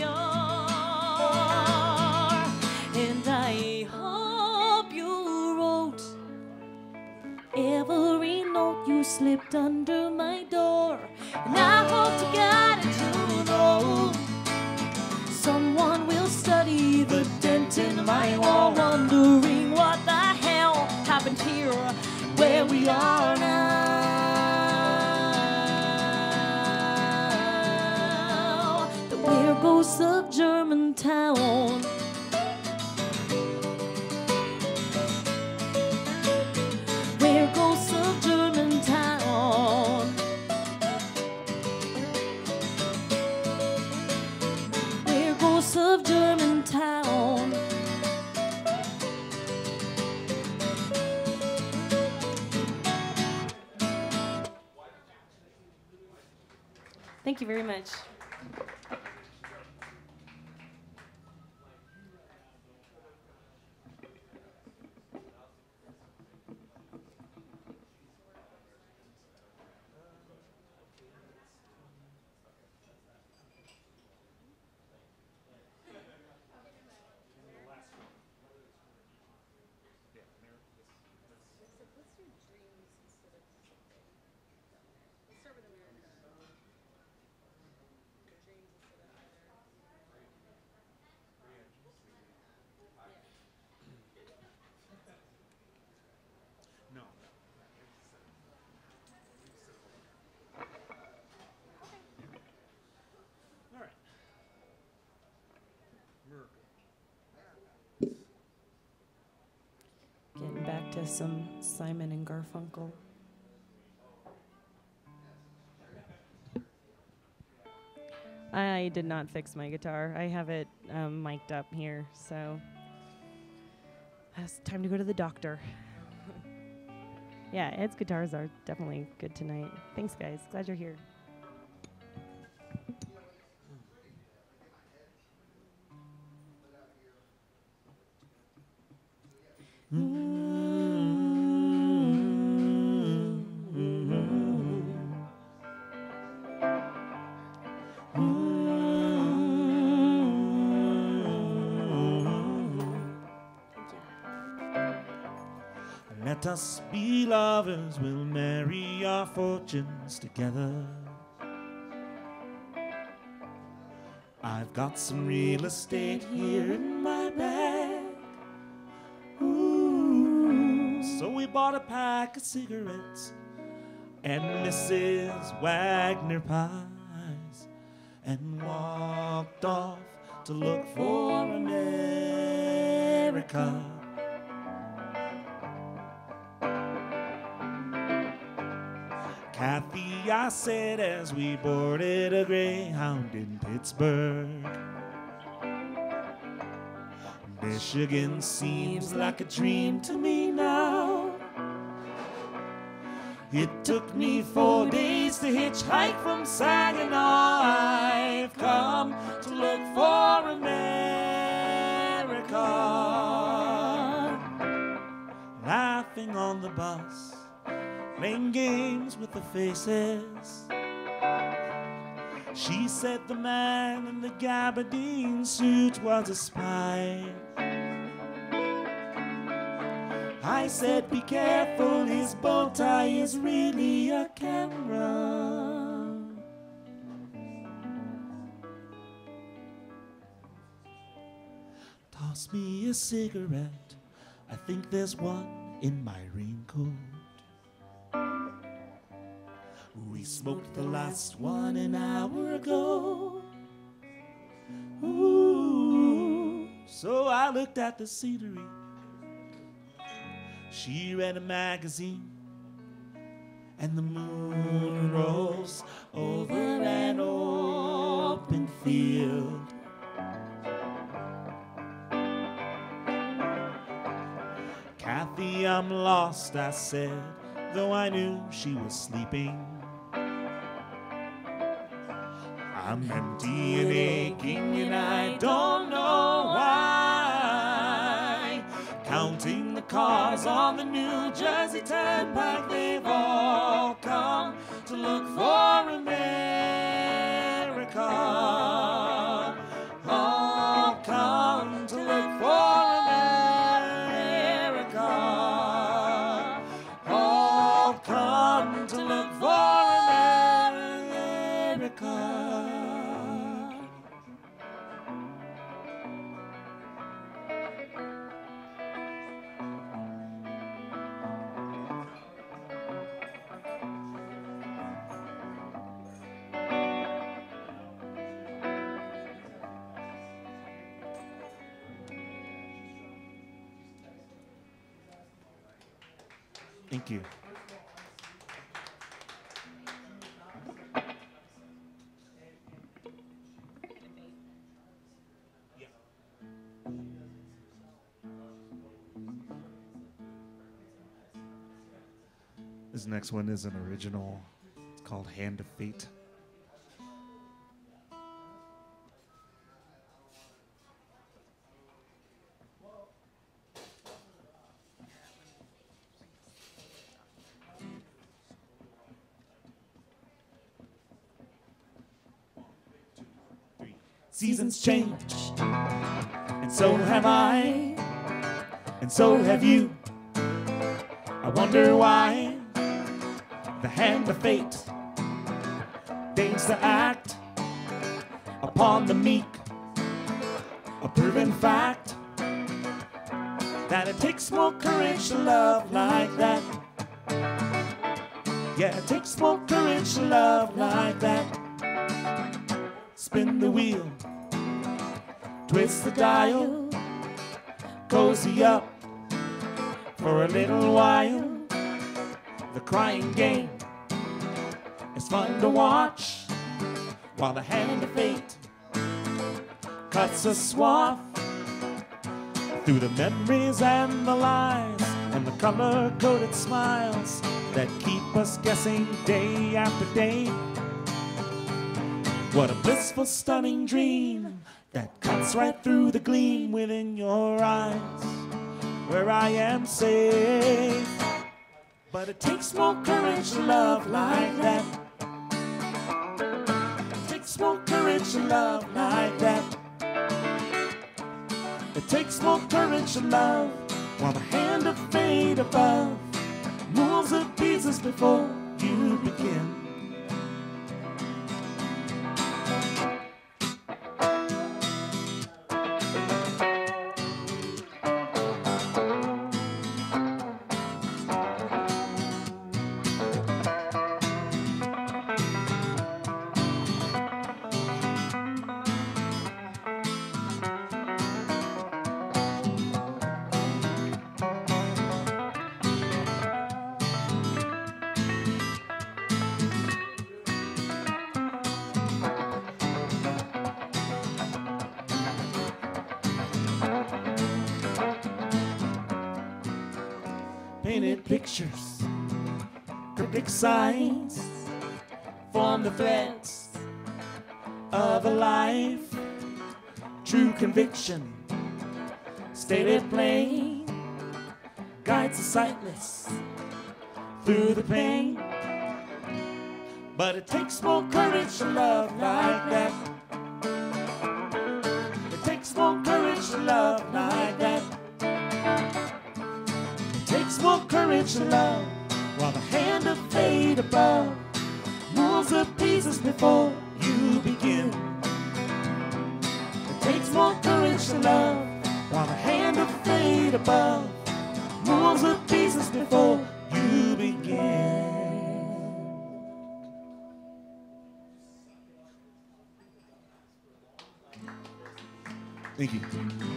are. And I hope you wrote every note you slipped under my door. And I hope to God that you know someone will study the dent in my wall, wondering what the hell happened here, where we are now. The where goes of Germantown. Where goes of Germantown? Of Germantown. Thank you very much. Getting back to some Simon and Garfunkel. I did not fix my guitar. I have it um, mic'd up here, so it's time to go to the doctor. Yeah, Ed's guitars are definitely good tonight. Thanks, guys. Glad you're here. Mm-hmm. Let us be lovers, we'll marry our fortunes together. I've got some real estate here in my bag. Ooh. So we bought a pack of cigarettes and Missus Wagner pies and walked off to look for America. Kathy, I said as we boarded a Greyhound in Pittsburgh, Michigan seems like a dream to me now. It took me four days to hitchhike from Saginaw. I've come to look for America. Laughing on the bus, playing games with the faces. She said the man in the gabardine suit was a spy. I said, be careful, his bow tie is really a camera. Toss me a cigarette, I think there's one in my raincoat. We smoked the last one an hour ago. Ooh, so I looked at the scenery. She read a magazine, and the moon rose over an open field. Kathy, I'm lost, I said, though I knew she was sleeping. I'm empty and aching, and I don't know why. Counting the cars on the New Jersey Turnpike, they've all come to look for America. All come to look for America. All come to look for America. Thank you. This next one is an original. It's called Hand of Fate. Seasons change, and so have I, and so have you. I wonder why the hand of fate deigns to act upon the meek, a proven fact that it takes more courage to love like that. Yeah, it takes more courage to love like that. Spin the wheel, twist the dial, cozy up for a little while. The crying game is fun to watch while the hand of fate cuts a swath through the memories and the lies and the color-coded smiles that keep us guessing day after day. What a blissful, stunning dream that cuts right through the gleam within your eyes, where I am safe. But it takes more courage to love like that. It takes more courage to love like that. It takes more courage to love while the hand of fate above moves the pieces before you begin. Painted pictures, cryptic signs form the threads of a life. True conviction, stated plain, guides the sightless through the pain. But it takes more courage to love like that. It takes more courage to love like that. Takes more courage to love while the hand of fate above moves the pieces before you begin. It takes more courage to love while the hand of fate above moves the pieces before you begin. Thank you.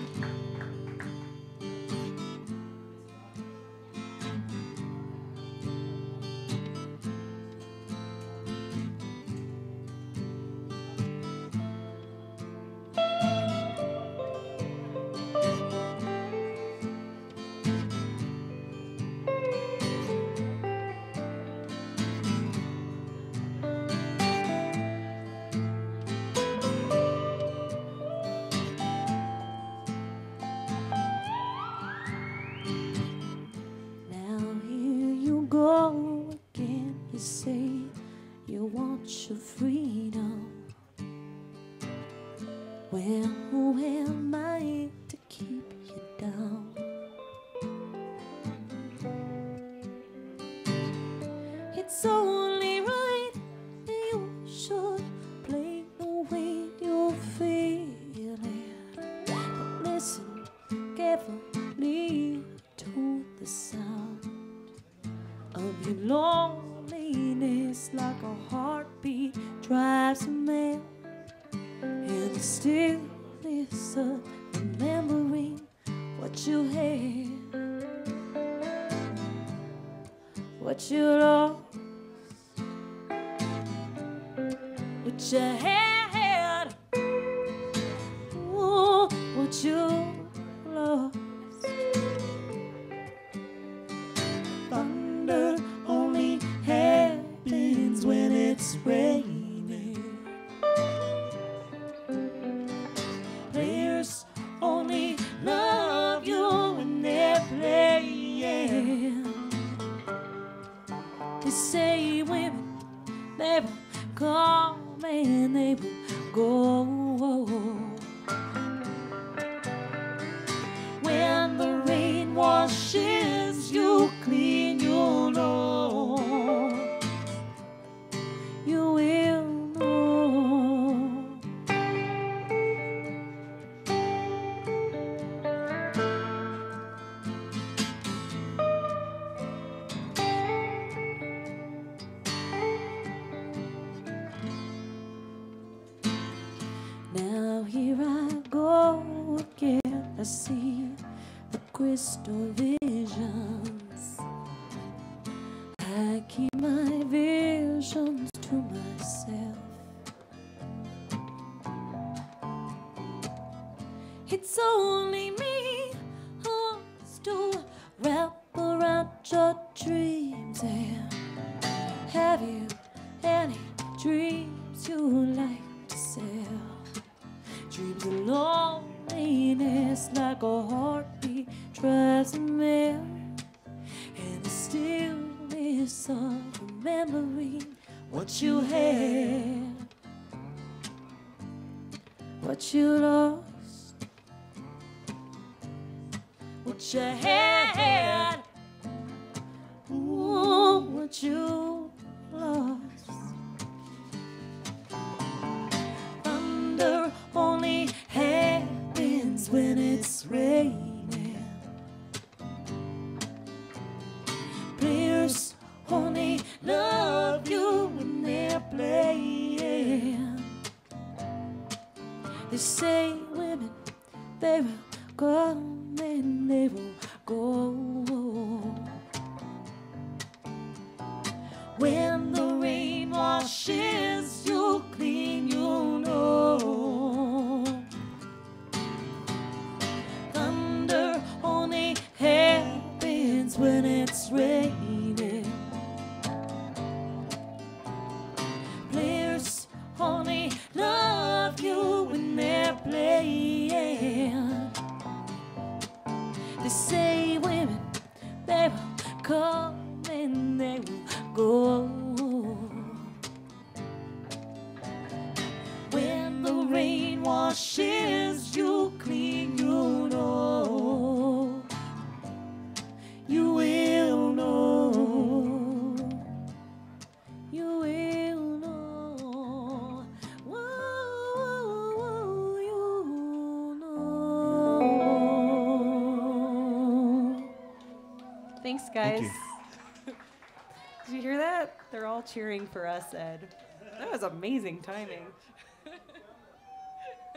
Thanks, guys. Thank Did you hear that? They're all cheering for us, Ed. That was amazing timing.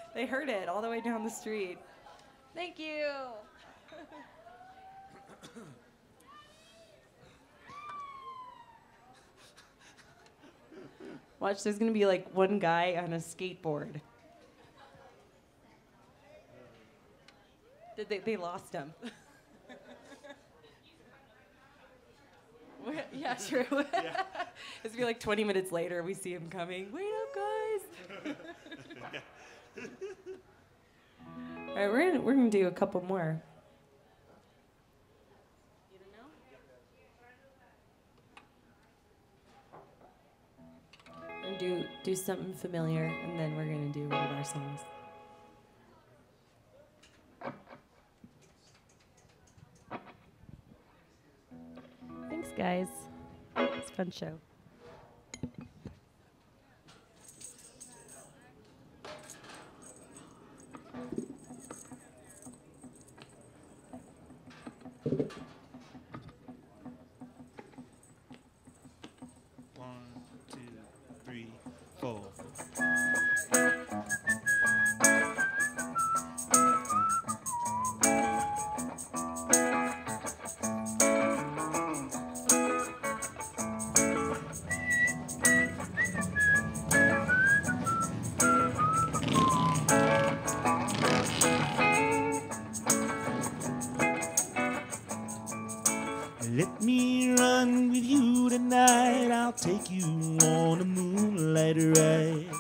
They heard it all the way down the street. Thank you. Watch, there's gonna be like one guy on a skateboard. Did they, they lost him. Yeah, sure. Yeah. It's gonna be like twenty minutes later, we see him coming. Wait up, guys. All right, we're gonna, we're gonna do a couple more. You don't know? We're gonna do do something familiar, and then we're gonna do one of our songs. Thanks, guys. It's a fun show. One, two, three, four. Let me run with you tonight. I'll take you on a moonlight ride.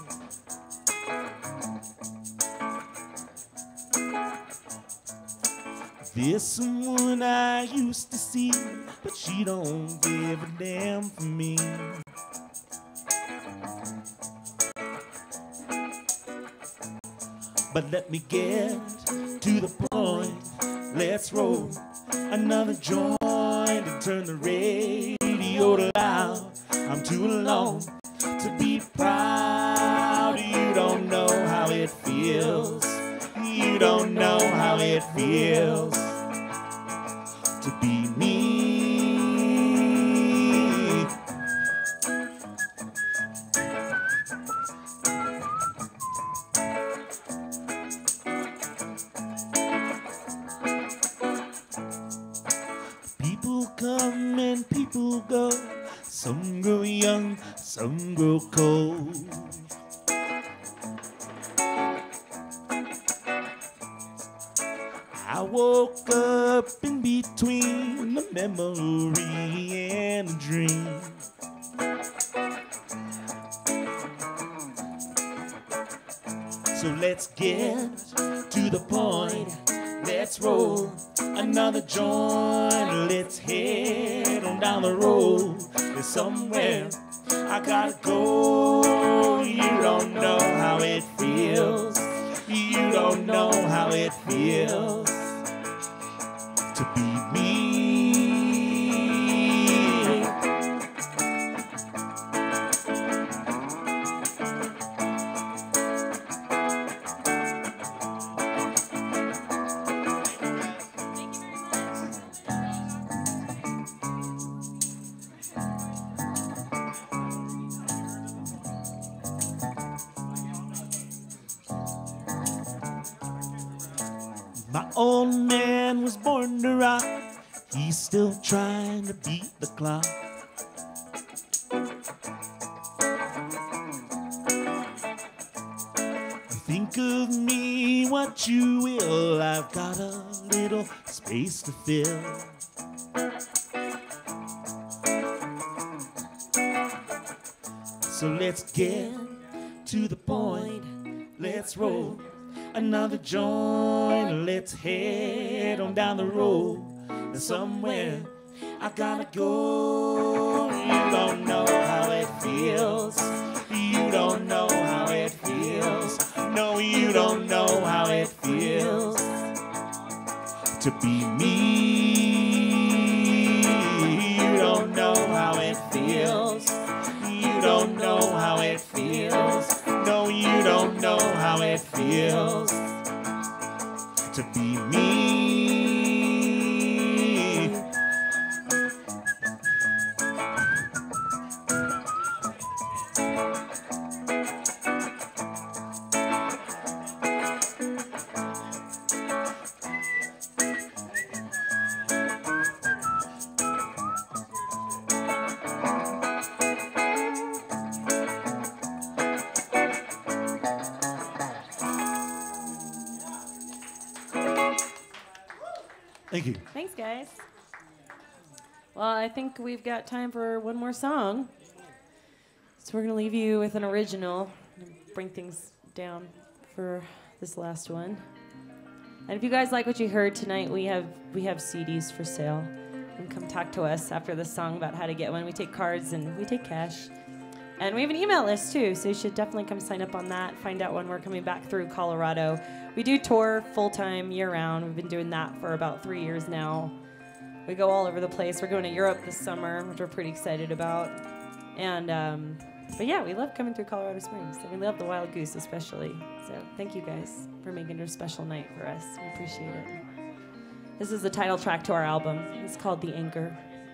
There's someone I used to see, but she don't give a damn for me. But let me get to the point. Let's roll another joint and turn the radio loud. I'm too alone to be proud. You don't know how it feels. You don't know how it feels to be me. People come and people go. Some grow young, some grow cold. I woke up in between a memory and a dream. So let's get to the point. Let's roll another joint. Let's head on down the road. There's somewhere I gotta go. You don't know how it feels. You don't know how it feels to be me. My old man was born to rock. He's still trying to beat the clock. Think of me what you will. I've got a little space to fill. So let's get to the point. Let's roll another joint. Let's head on down the road. And somewhere I gotta go. You don't know how it feels. You don't know how it feels. No, you don't know how it feels to be me. You don't know how it feels. You don't know how it feels. No, you don't know how it feels to be me. Thank you. Thanks, guys. Well, I think we've got time for one more song. So we're going to leave you with an original and bring things down for this last one. And if you guys like what you heard tonight, we have we have C Ds for sale. You can come talk to us after the song about how to get one. We take cards and we take cash. And we have an email list too, so you should definitely come sign up on that. Find out when we're coming back through Colorado. We do tour full-time, year-round. We've been doing that for about three years now. We go all over the place. We're going to Europe this summer, which we're pretty excited about. And, um, but yeah, we love coming through Colorado Springs. And we love the Wild Goose especially. So thank you guys for making it a special night for us. We appreciate it. This is the title track to our album. It's called The Anchor.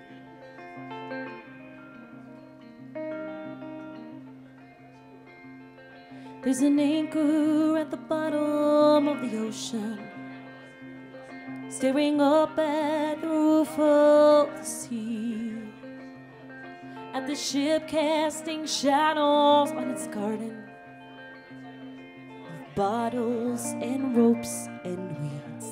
There's an anchor at the bottom of the ocean, staring up at the roof of the sea, at the ship casting shadows on its garden of bottles and ropes and weeds.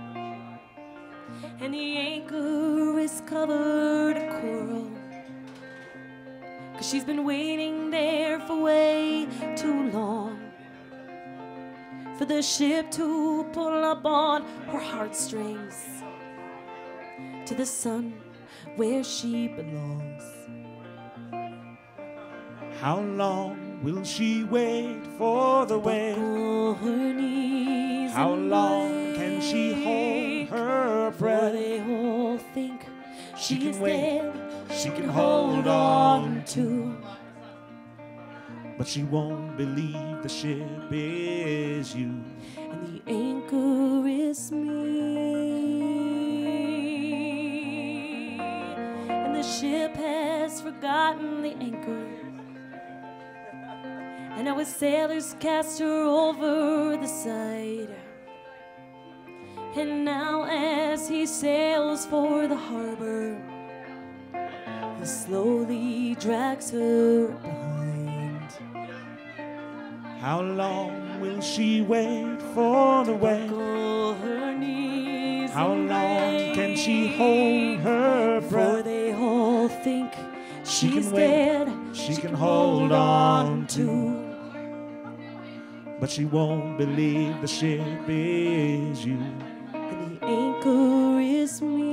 And the anchor is covered in coral, 'cause she's been waiting there for way too long, for the ship to pull up on her heartstrings to the sun where she belongs. How long will she wait for the wave? Buckle her knees. How and long break, can she hold her for breath? they all think She she can is wait, dead. she can hold on to. But she won't believe the ship is you. And the anchor is me. And the ship has forgotten the anchor. And now his sailors cast her over the side. And now as he sails for the harbor, he slowly drags her behind. How long will she wait for the wave? Buckle her knees. How and long can she break, hold her for breath? they all think She she's can wait, dead. she can hold on to. But she won't believe the ship is you. And the anchor is me.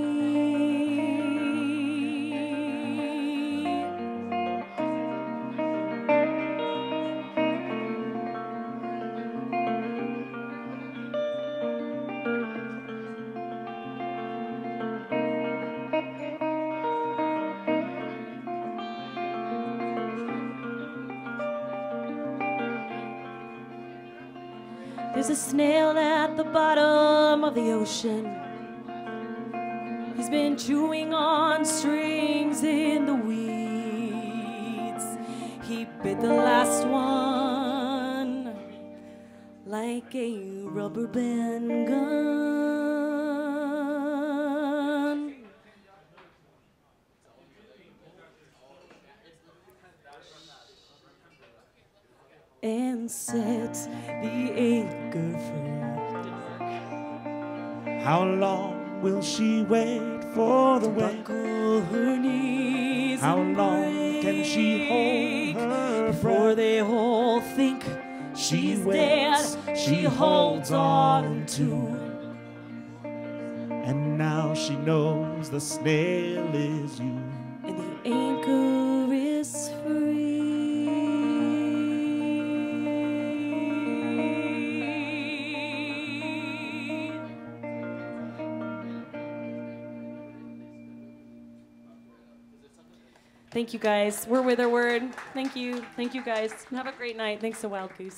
There's a snail at the bottom of the ocean. He's been chewing on strings in the weeds. He bit the last one like a rubber band gun. And set the anchor free. How long will she wait for the wave? Buckle her knees. How and long can she break, hold her before breath? they all think She she's waits, dead? she holds on to. And now she knows the snail is you. And the anchor is free. Thank you guys. We're Witherword. Thank you. Thank you guys. Have a great night. Thanks to Wild Goose.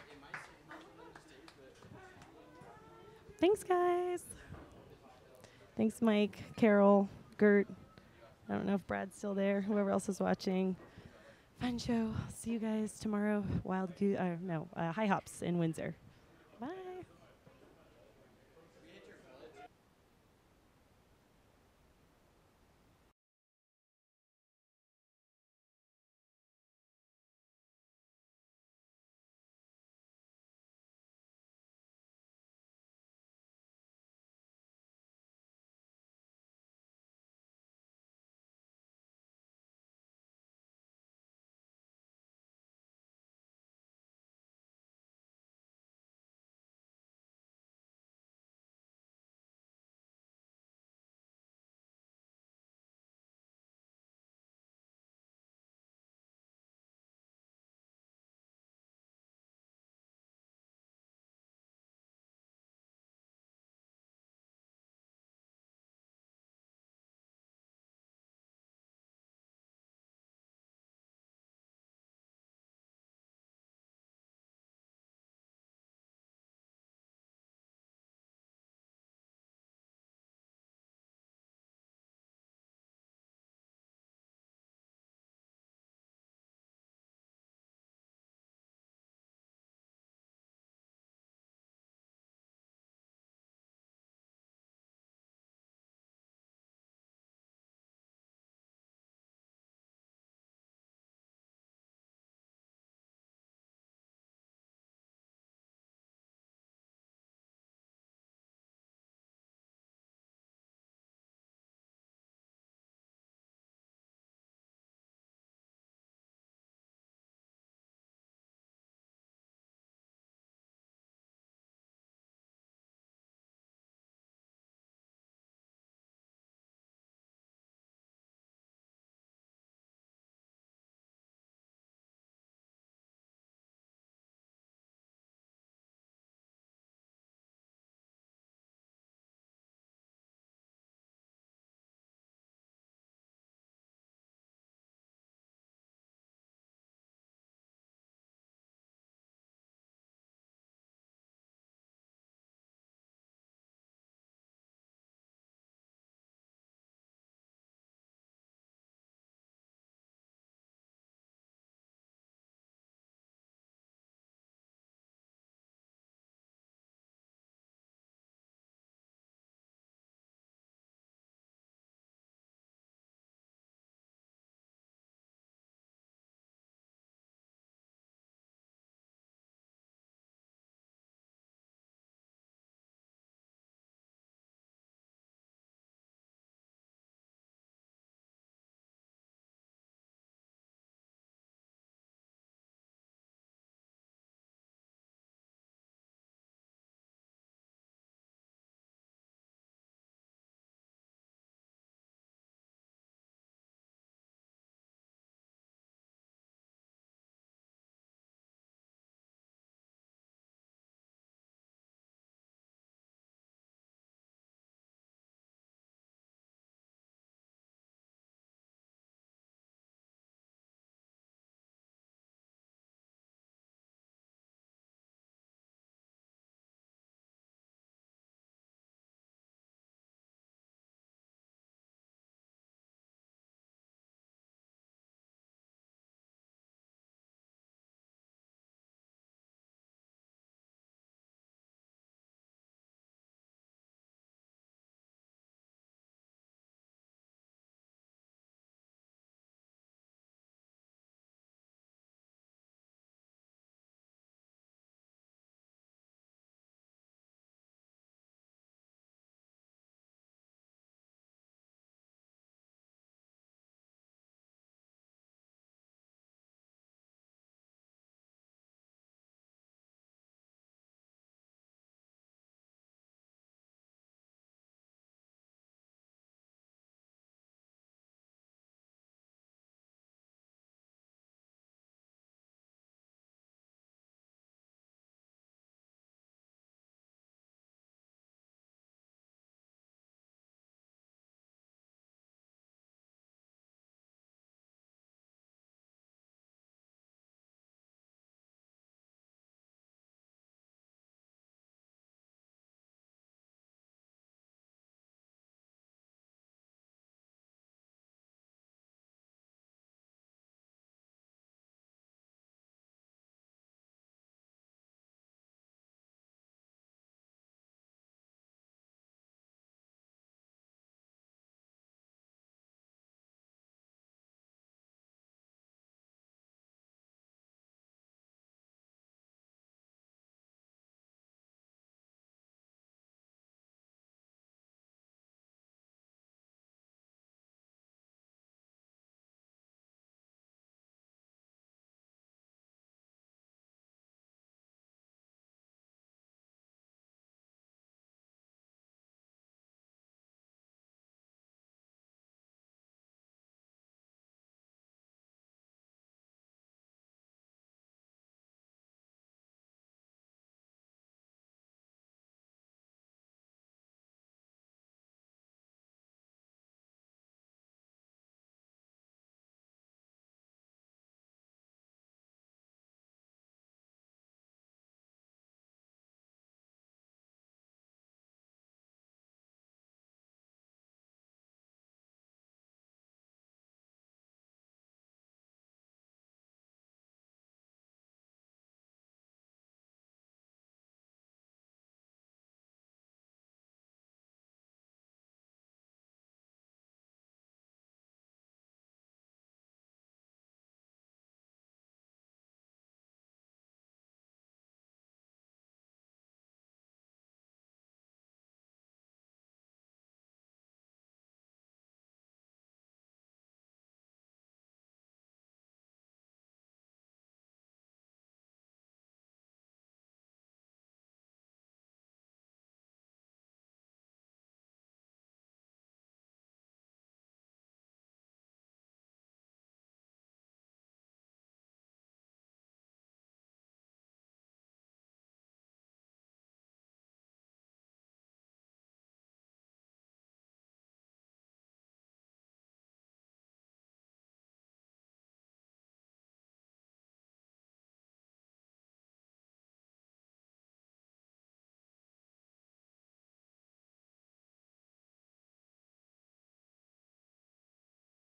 Thanks, guys. Thanks, Mike, Carol, Gert. I don't know if Brad's still there. Whoever else is watching. Fun show. See you guys tomorrow. Wild Goose. Uh, no, uh, High Hops in Windsor.